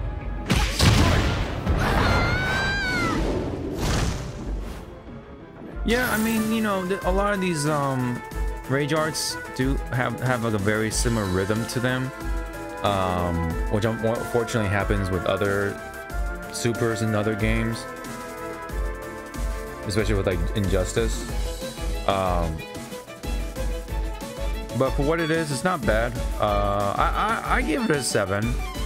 Yeah, I mean, you know, a lot of these rage arts do have like a very similar rhythm to them, which unfortunately happens with other supers in other games, especially with like Injustice. But for what it is, it's not bad. I give it a 7.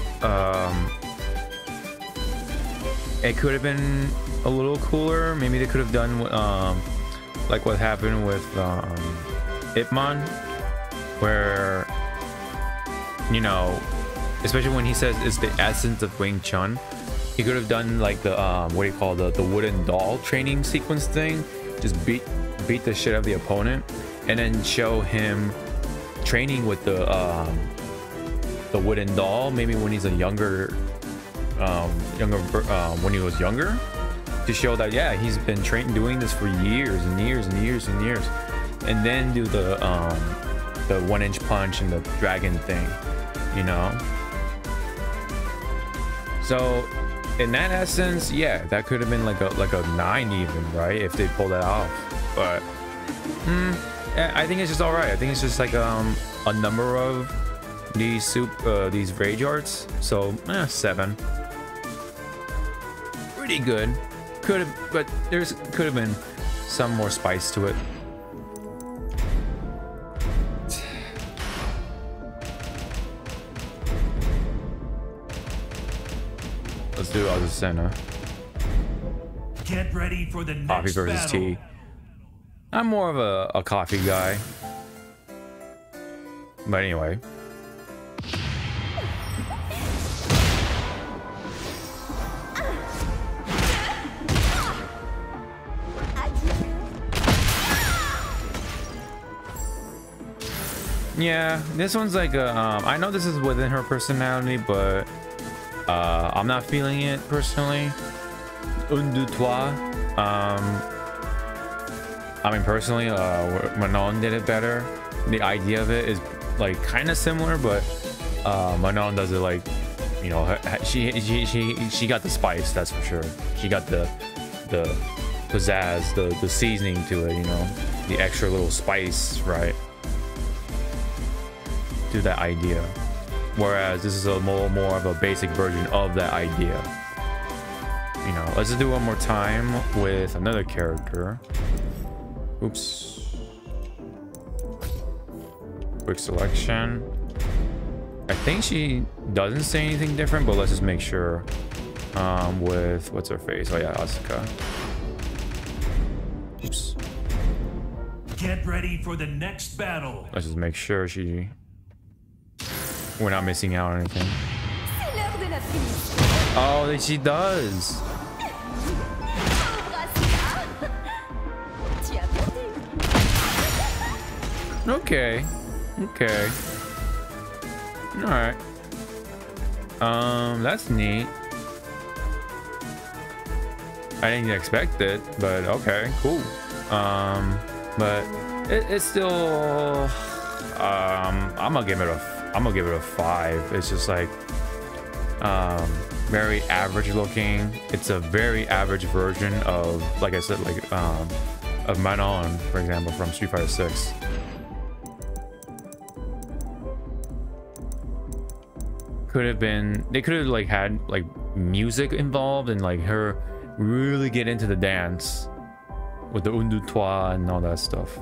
It could have been a little cooler. Maybe they could have done like what happened with Ip Man, where, you know, especially when he says it's the essence of Wing Chun, he could have done like the what do you call the wooden doll training sequence thing. Just beat the shit out of the opponent, and then show him training with the wooden doll. Maybe when he's a younger when he was younger, to show that, yeah, he's been doing this for years and years and years and years, and then do the 1-inch punch and the dragon thing, you know. So in that essence, yeah, that could have been like a 9 even, right, if they pulled that off. But I think it's just all right. I think it's just like a number of these rage arts. So 7. Pretty good. Could have, but could have been some more spice to it. Let's do Azucena. Get ready for the next Coffee versus battle. tea. I'm more of a coffee guy. But anyway. Yeah, this one's like I know this is within her personality, but I'm not feeling it personally. Un, deux, trois. I mean, personally, Manon did it better. The idea of it is like kind of similar, but Manon does it like you know, she got the spice, that's for sure. She got the pizzazz, the seasoning to it, you know, the extra little spice, right? To that idea. Whereas this is a more of a basic version of that idea. You know, let's just do one more time with another character. Oops. Quick selection. I think she doesn't say anything different, but let's just make sure. With what's her face? Oh yeah, Asuka. Oops. Get ready for the next battle. Let's just make sure we're not missing out on anything. Oh, she does. Okay. Okay. All right. That's neat. I didn't expect it, but okay, cool. But it's still. I'm gonna give it a 5. It's just like very average looking. It's a very average version of, like I said, like of Manon, for example, from Street Fighter 6. Could have been, they could have like had like music involved and like her really get into the dance with the Undu Toi and all that stuff.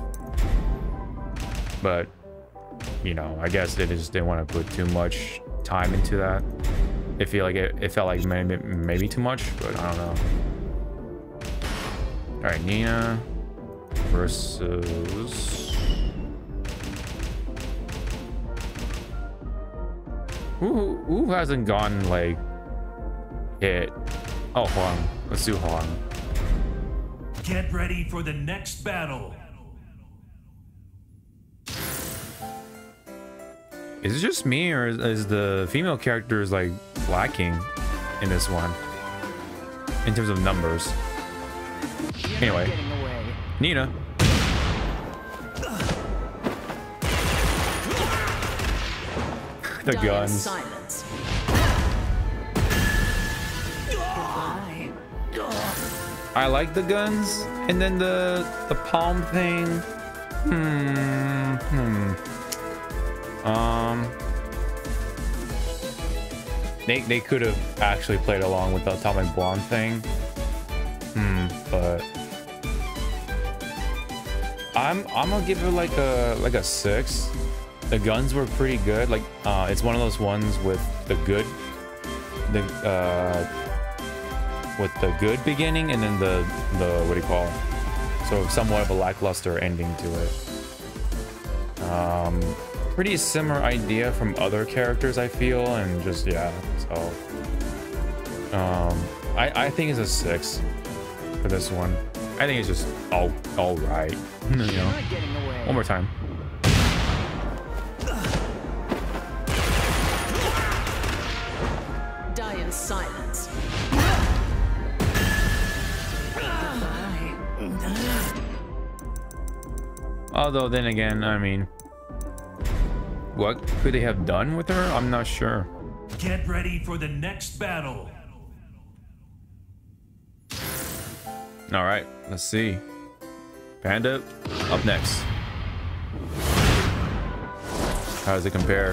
But you know, I guess they just didn't want to put too much time into that. I feel like it felt like maybe too much, but I don't know. All right, Nina versus who hasn't gone like hit? Oh, Huang. Let's do Huang. Get ready for the next battle. Is it just me, or is the female characters like lacking in this one in terms of numbers? Anyway, Nina. The guns. I like the guns, and then the palm thing. They could have actually played along with the atomic blonde thing. But I'm gonna give it like a 6. The guns were pretty good. Like it's one of those ones with the good beginning and then the what do you call it? So somewhat of a lackluster ending to it. Pretty similar idea from other characters, I feel, and just yeah. So I think it's a 6 for this one. I think it's just all right. You know, one more time. Die in silence. Although then again, I mean, what could they have done with her? I'm not sure. Get ready for the next battle. All right, let's see. Panda up next. How does it compare?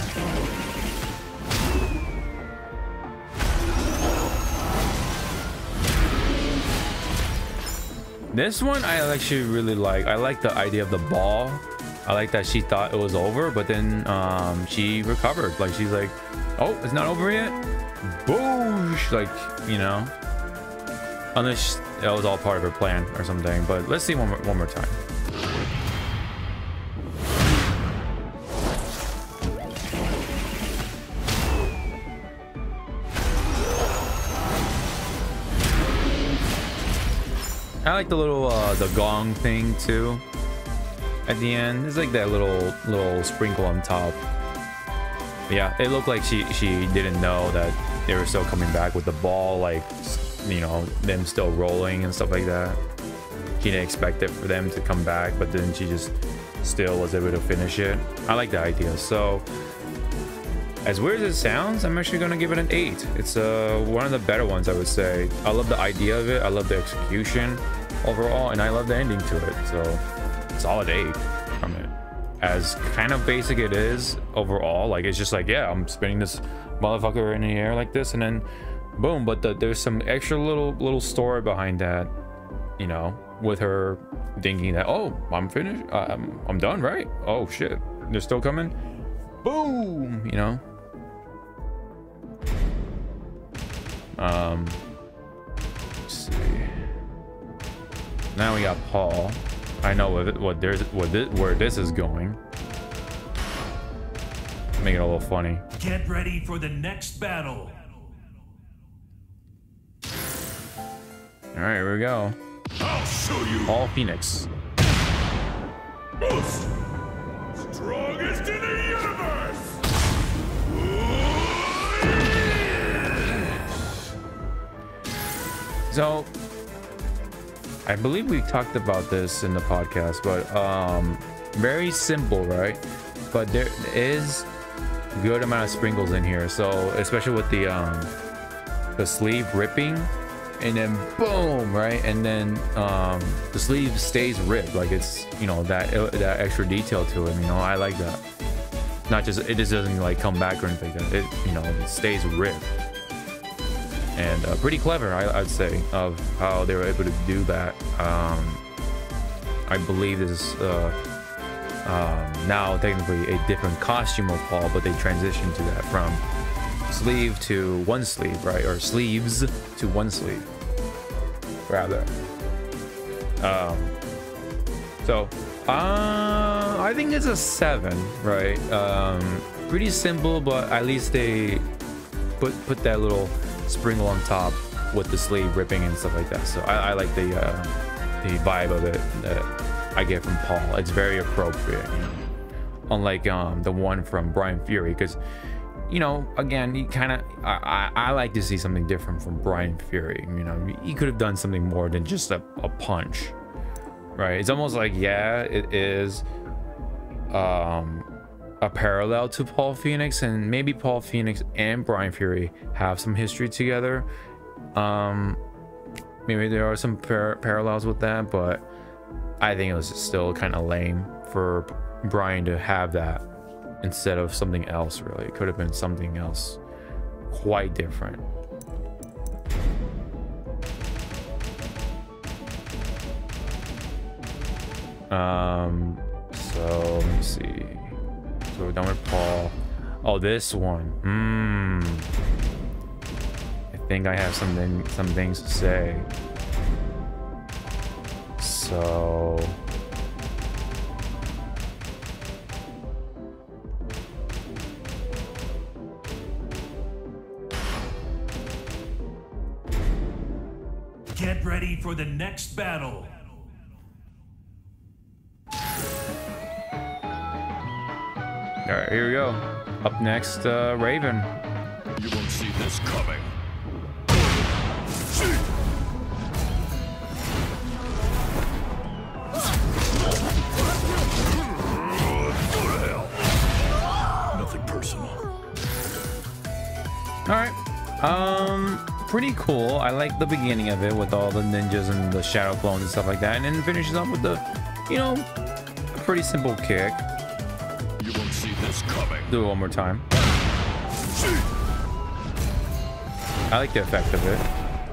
This one I actually really like. I like the idea of the ball. I like that she thought it was over, but then she recovered. Like she's like, oh, it's not over yet? Boosh! Like, you know. Unless that was all part of her plan or something. But let's see one more time. I like the little the gong thing too. At the end, it's like that little sprinkle on top. Yeah, it looked like she didn't know that they were still coming back with the ball, like, you know, them still rolling and stuff like that. She didn't expect it for them to come back, but then she just still was able to finish it. I like the idea. So As weird as it sounds, I'm actually gonna give it an 8. It's one of the better ones, I would say. I love the idea of it. I love the execution overall, and I love the ending to it. So, solid 8 from it. As kind of basic it is overall, like it's just like, yeah, I'm spinning this motherfucker in the air like this, and then boom. But there's some extra little story behind that, you know, with her thinking that, oh, I'm finished, I'm done, right? Oh shit, they're still coming. Boom, you know. Let's see. Now we got Paul. I know where this is going. Make it a little funny. Get ready for the next battle. All right, here we go. I'll show you. Paul Phoenix. Most strongest in the universe. So, I believe we talked about this in the podcast, but very simple, right? But there is good amount of sprinkles in here. So, especially with the sleeve ripping, and then boom, right? And then the sleeve stays ripped, like it's, you know, that extra detail to it. You know, I like that. Not just, it just doesn't like come back or anything. It, you know, it stays ripped. And pretty clever, I'd say, of how they were able to do that. I believe this is now technically a different costume of Paul, but they transitioned to that from sleeve to one sleeve, right? Or sleeves to one sleeve, rather. So I think it's a 7, right? Pretty simple, but at least they put that little sprinkle on top with the sleeve ripping and stuff like that. So I like the vibe of it that I get from Paul. It's very appropriate, you know? Unlike the one from Brian Fury, because, you know, again, he kind of, I like to see something different from Brian Fury. You know, he could have done something more than just a punch, right? It's almost like, yeah, it is a parallel to Paul Phoenix, and maybe Paul Phoenix and Brian Fury have some history together. Maybe there are some parallels with that, but I think it was still kind of lame for Brian to have that instead of something else. Really, it could have been something else quite different. So let me see. So we're done with Paul. Oh, this one. I think I have some things to say. So Get ready for the next battle. all right, here we go. Up next, Raven. You won't see this coming. Nothing personal. All right. Pretty cool. I like the beginning of it with all the ninjas and the shadow clones and stuff like that, and then finishes up with the, you know, a pretty simple kick. You won't see this coming. Do it one more time. I like the effect of it.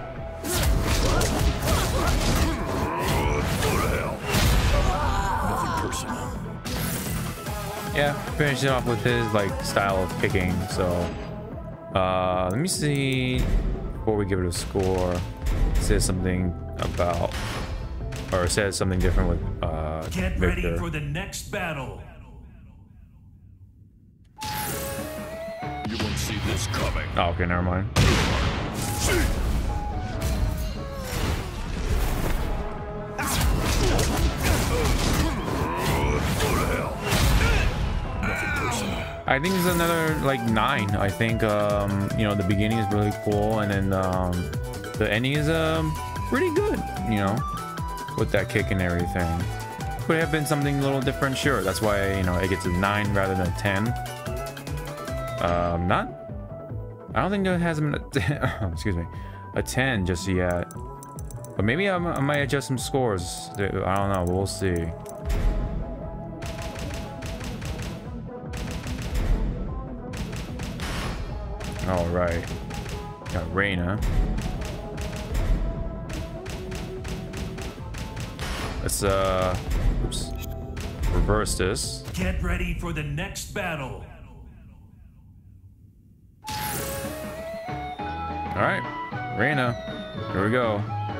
Nothing personal. Yeah, finishing off with his like style of kicking. So let me see before we give it a score. It says something about, or it says something different with Get Victor. ready for the next battle. You won't see this coming. Oh, okay, never mind. I think it's another like 9. I think you know, the beginning is really cool, and then the ending is pretty good, you know, with that kick and everything. Could have been something a little different, sure. That's why, you know, it gets a 9 rather than a 10. Not. I don't think it has him. Excuse me, a 10 just yet. But maybe I might adjust some scores. I don't know. We'll see. All right. Got Reina. Let's oops, reverse this. Get ready for the next battle. All right, Reina. Here we go.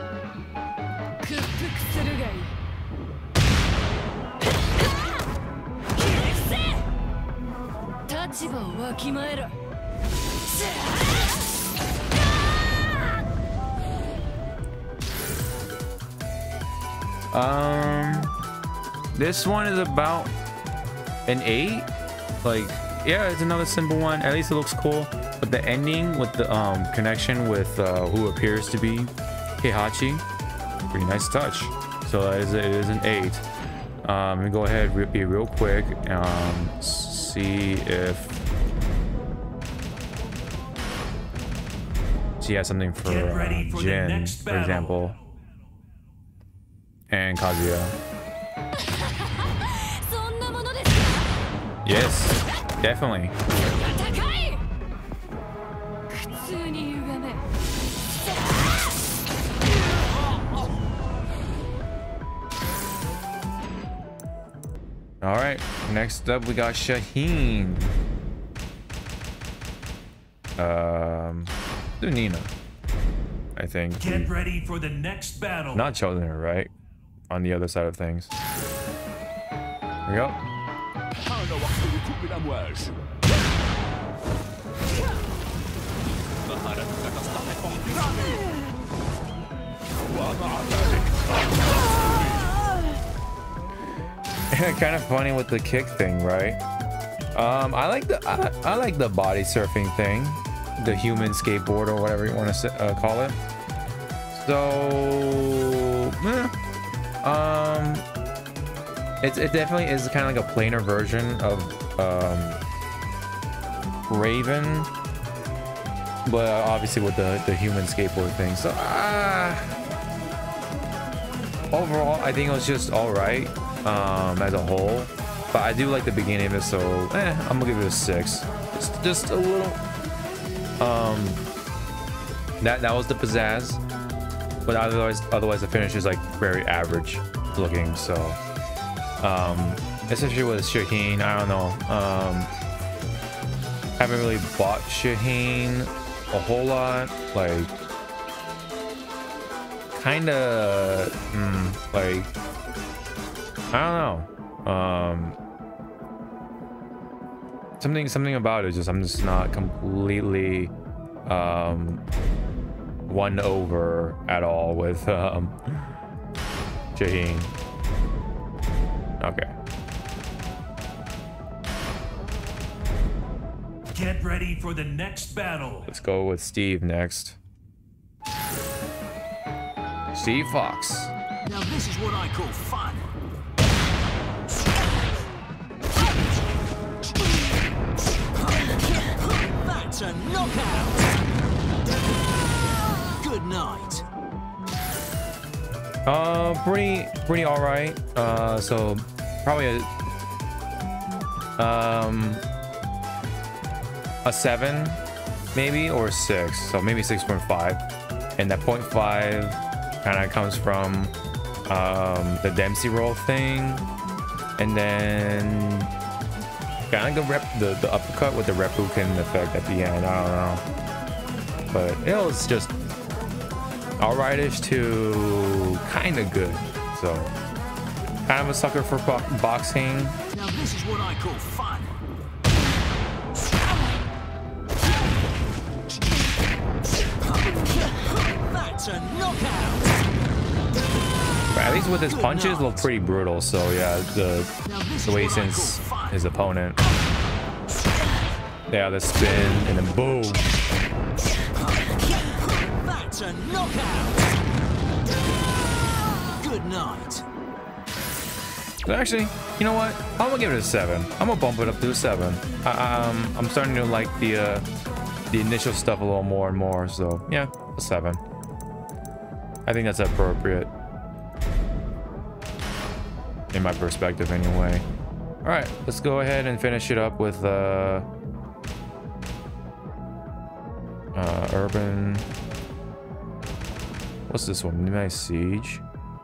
This one is about an 8. Like, yeah, it's another simple one. At least it looks cool. But the ending with the connection with who appears to be Heihachi, pretty nice touch. So it is an 8. Let me go ahead and be real quick. See if she has something for Jin, for example, and Kazuya. Yes, definitely. All right, next up we got Shaheen. Do Nina, I think. Get ready for the next battle. Not chosen her, right? On the other side of things. Here we go. Kind of funny with the kick thing, right? I like the body surfing thing, the human skateboard or whatever you want to call it. So, it definitely is kind of like a plainer version of Raven, but obviously with the human skateboard thing. So, overall, I think it was just all right. As a whole, but I do like the beginning of it, so I'm gonna give it a 6. Just a little. That was the pizzazz, but otherwise the finish is like very average looking. So, especially with Shaheen, I don't know. Haven't really bought Shaheen a whole lot. Like, kind of like. I don't know. Something about it. I'm just not completely won over at all with Shaheen. Okay. Get ready for the next battle. Let's go with Steve next. Steve Fox. Now this is what I call fun. That's a knockout. Good night. Pretty all right. So probably a 7 maybe, or 6. So maybe 6.5, and that 0.5 kind of comes from the Dempsey roll thing, and then kind of the uppercut with the Reppuken effect at the end. I don't know, but it was just alrightish to kind of good. So kind of a sucker for boxing. Now this is what I call fun. That's a knockout. But at least with his punches look pretty brutal. So yeah, the way since his opponent. Yeah, the spin and then boom. That's a knockout. Good night. Actually, you know what? I'm gonna give it a 7. I'm gonna bump it up to a 7. I'm starting to like the initial stuff a little more and more. So yeah, a 7. I think that's appropriate in my perspective, anyway. All right, let's go ahead and finish it up with urban. What's this one? Midnight Siege.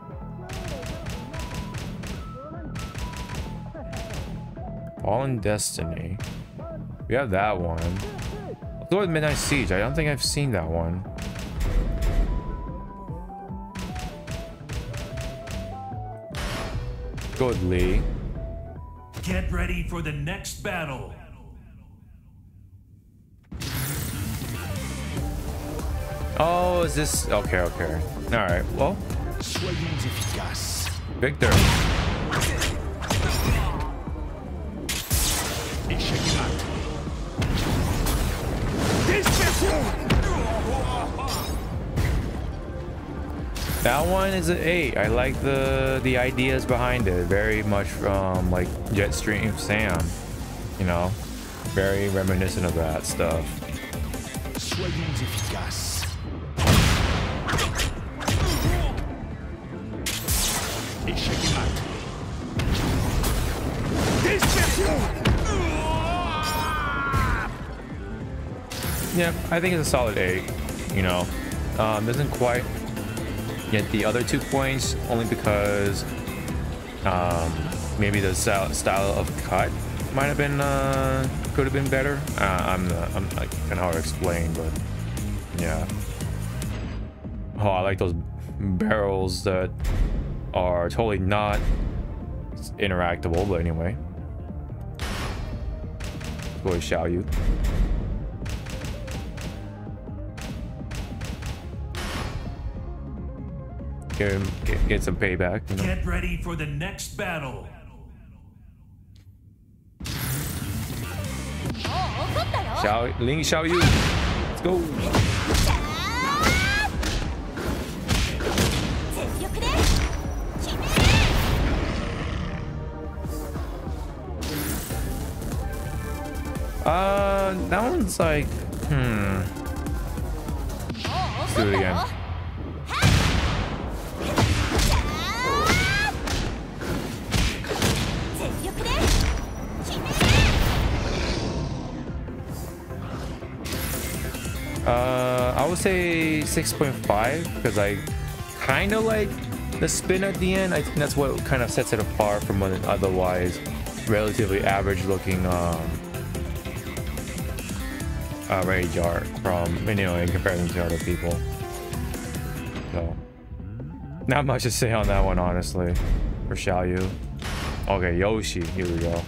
Fallen Destiny. We have that one. Let's go with Midnight Siege. I don't think I've seen that one. Go with Lee. Get ready for the next battle. Oh, is this okay? Okay. All right. Well, Victor. That one is an 8. I like the ideas behind it. Very much from like Jetstream Sam. You know, very reminiscent of that stuff. Yeah, I think it's a solid 8. You know, doesn't quite get the other 2 points only because maybe the style of cut might have been could have been better. I'm like kind of hard to explain, but yeah. Oh, I like those barrels that are totally not interactable, but anyway. Go with Xiao Yu. Get some payback. You know? Get ready for the next battle. Ling Xiao Yu. Let's go. That one's like, Let's do it again. I would say 6.5 because I kind of like the spin at the end. I think that's what kind of sets it apart from an otherwise relatively average looking Rage art from, you know, in comparison to other people. So not much to say on that one, honestly, for Xiao Yu. Okay, Yoshi, here we go.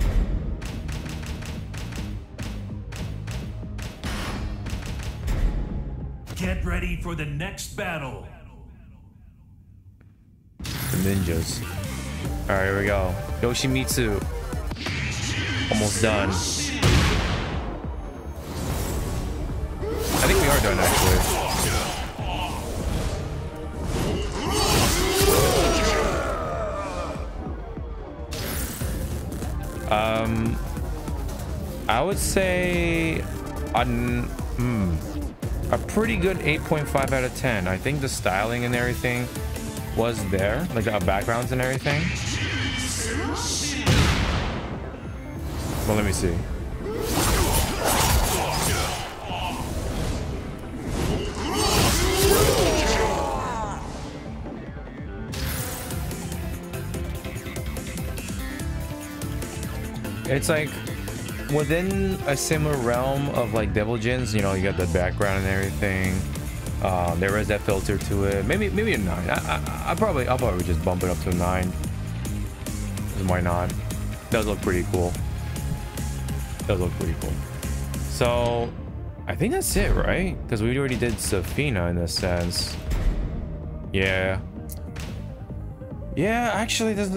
Get ready for the next battle. The ninjas. All right, here we go. Yoshimitsu. Almost done. I think we are done, actually. I would say a pretty good 8.5 out of 10. I think the styling and everything was there, like the backgrounds and everything. Well, let me see. It's like within a similar realm of like Devil Jins, you know, you got the background and everything. There is that filter to it. Maybe a 9. I'll probably just bump it up to a 9. Why not? Does look pretty cool. Does look pretty cool. So I think that's it, right? Because we already did Safina in a sense. Yeah. Yeah, actually, there's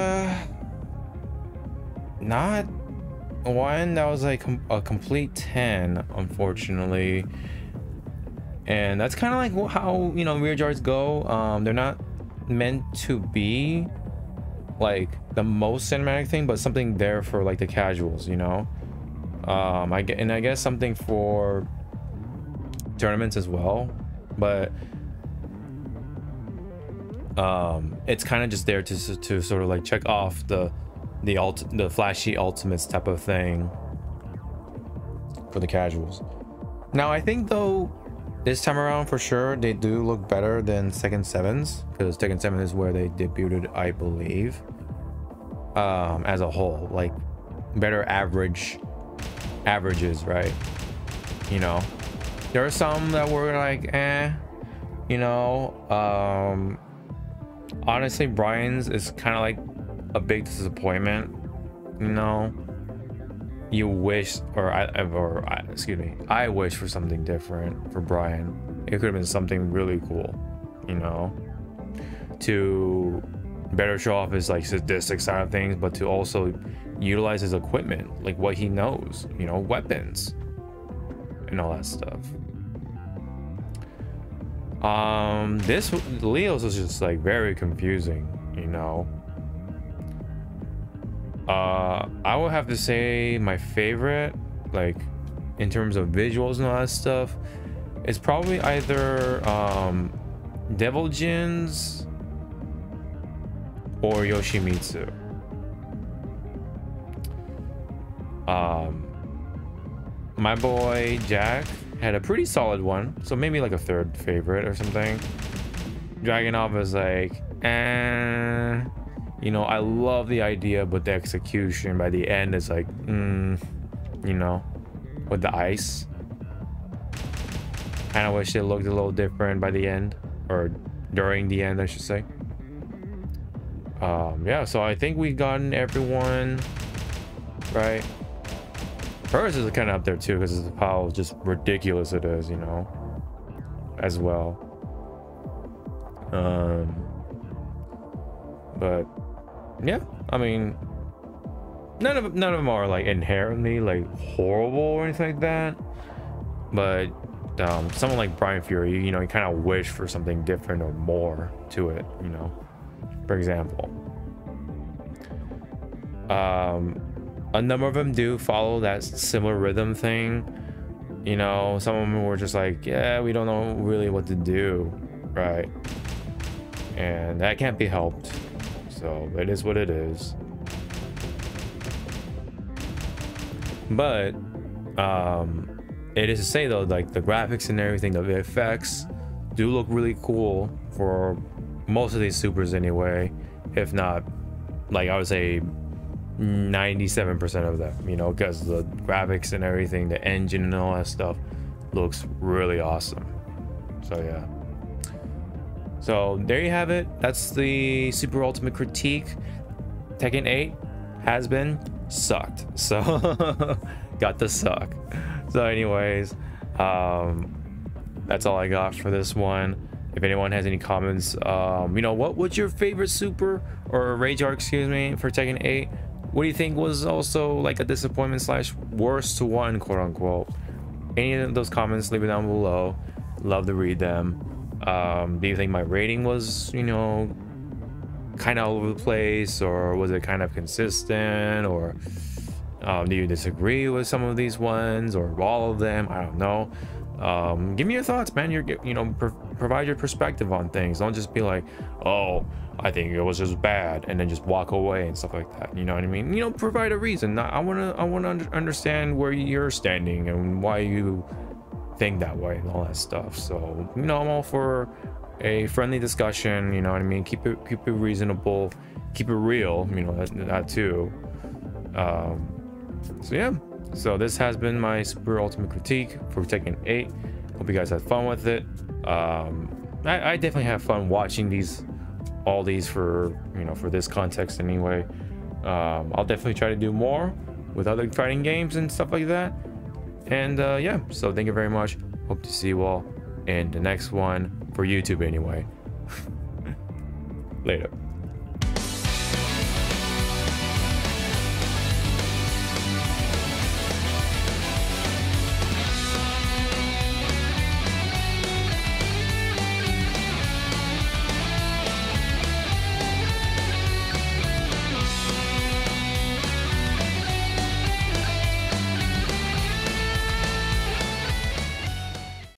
not one that was like a complete 10, unfortunately. And that's kind of like how, you know, Rage Arts go. They're not meant to be like the most cinematic thing, but something there for like the casuals, you know. I guess something for tournaments as well, but it's kind of just there to sort of like check off the flashy ultimates type of thing for the casuals. Now I think though this time around for sure they do look better than Tekken 7s, because Tekken 7 is where they debuted, I believe, as a whole, like better averages, right? You know, there are some that were like you know. Honestly, Brian's is kind of like a big disappointment, you know. You wish, excuse me, I wish for something different for Brian. It could have been something really cool, you know, to better show off his like sadistic side of things, but to also utilize his equipment, like what he knows, you know, weapons and all that stuff. This Leo's is just like very confusing, you know. I would have to say my favorite, like in terms of visuals and all that stuff, is probably either Devil Jin's or Yoshimitsu. My boy Jack had a pretty solid one, so maybe like a third favorite or something. Dragunov is like, you know, I love the idea, but the execution by the end is like, you know, with the ice. Kind of wish it looked a little different by the end, or during the end, I should say. Yeah, so I think we've gotten everyone right. Hers is kind of up there too, because of how just ridiculous it is, you know, as well. But yeah, I mean, none of them are like inherently like horrible or anything like that, but someone like Brian Fury, you know, you kind of wish for something different or more to it, you know. For example, a number of them do follow that similar rhythm thing, you know. Some of them were just like, yeah, we don't know really what to do, right? And that can't be helped, so it is what it is. But it is to say though, like the graphics and everything, the effects do look really cool for most of these supers anyway, if not, like I would say 97% of them, you know, because the graphics and everything, the engine and all that stuff looks really awesome. So yeah, so there you have it. That's the Super Ultimate critique. Tekken 8 has been sucked, so got the suck. So anyways, that's all I got for this one. If anyone has any comments, you know, what's your favorite super or rage arc, excuse me, for Tekken 8? What do you think was also like a disappointment slash worst to one, quote unquote? Any of those comments, leave it down below. Love to read them. Do you think my rating was, you know, kind of all over the place, or was it kind of consistent, or do you disagree with some of these ones or all of them? I don't know. Give me your thoughts, man. You know, provide your perspective on things. Don't just be like, oh, I think it was just bad, and then just walk away and stuff like that. You know what I mean? You know, provide a reason. I want to understand where you're standing and why you think that way and all that stuff. So, you know, I'm all for a friendly discussion. You know what I mean? Keep it reasonable, keep it real. You know, that too. So yeah. So this has been my Super Ultimate critique for Tekken 8. Hope you guys had fun with it. I definitely have fun watching all these for, you know, for this context anyway. I'll definitely try to do more with other fighting games and stuff like that. And yeah, so thank you very much. Hope to see you all in the next one for YouTube anyway. Later.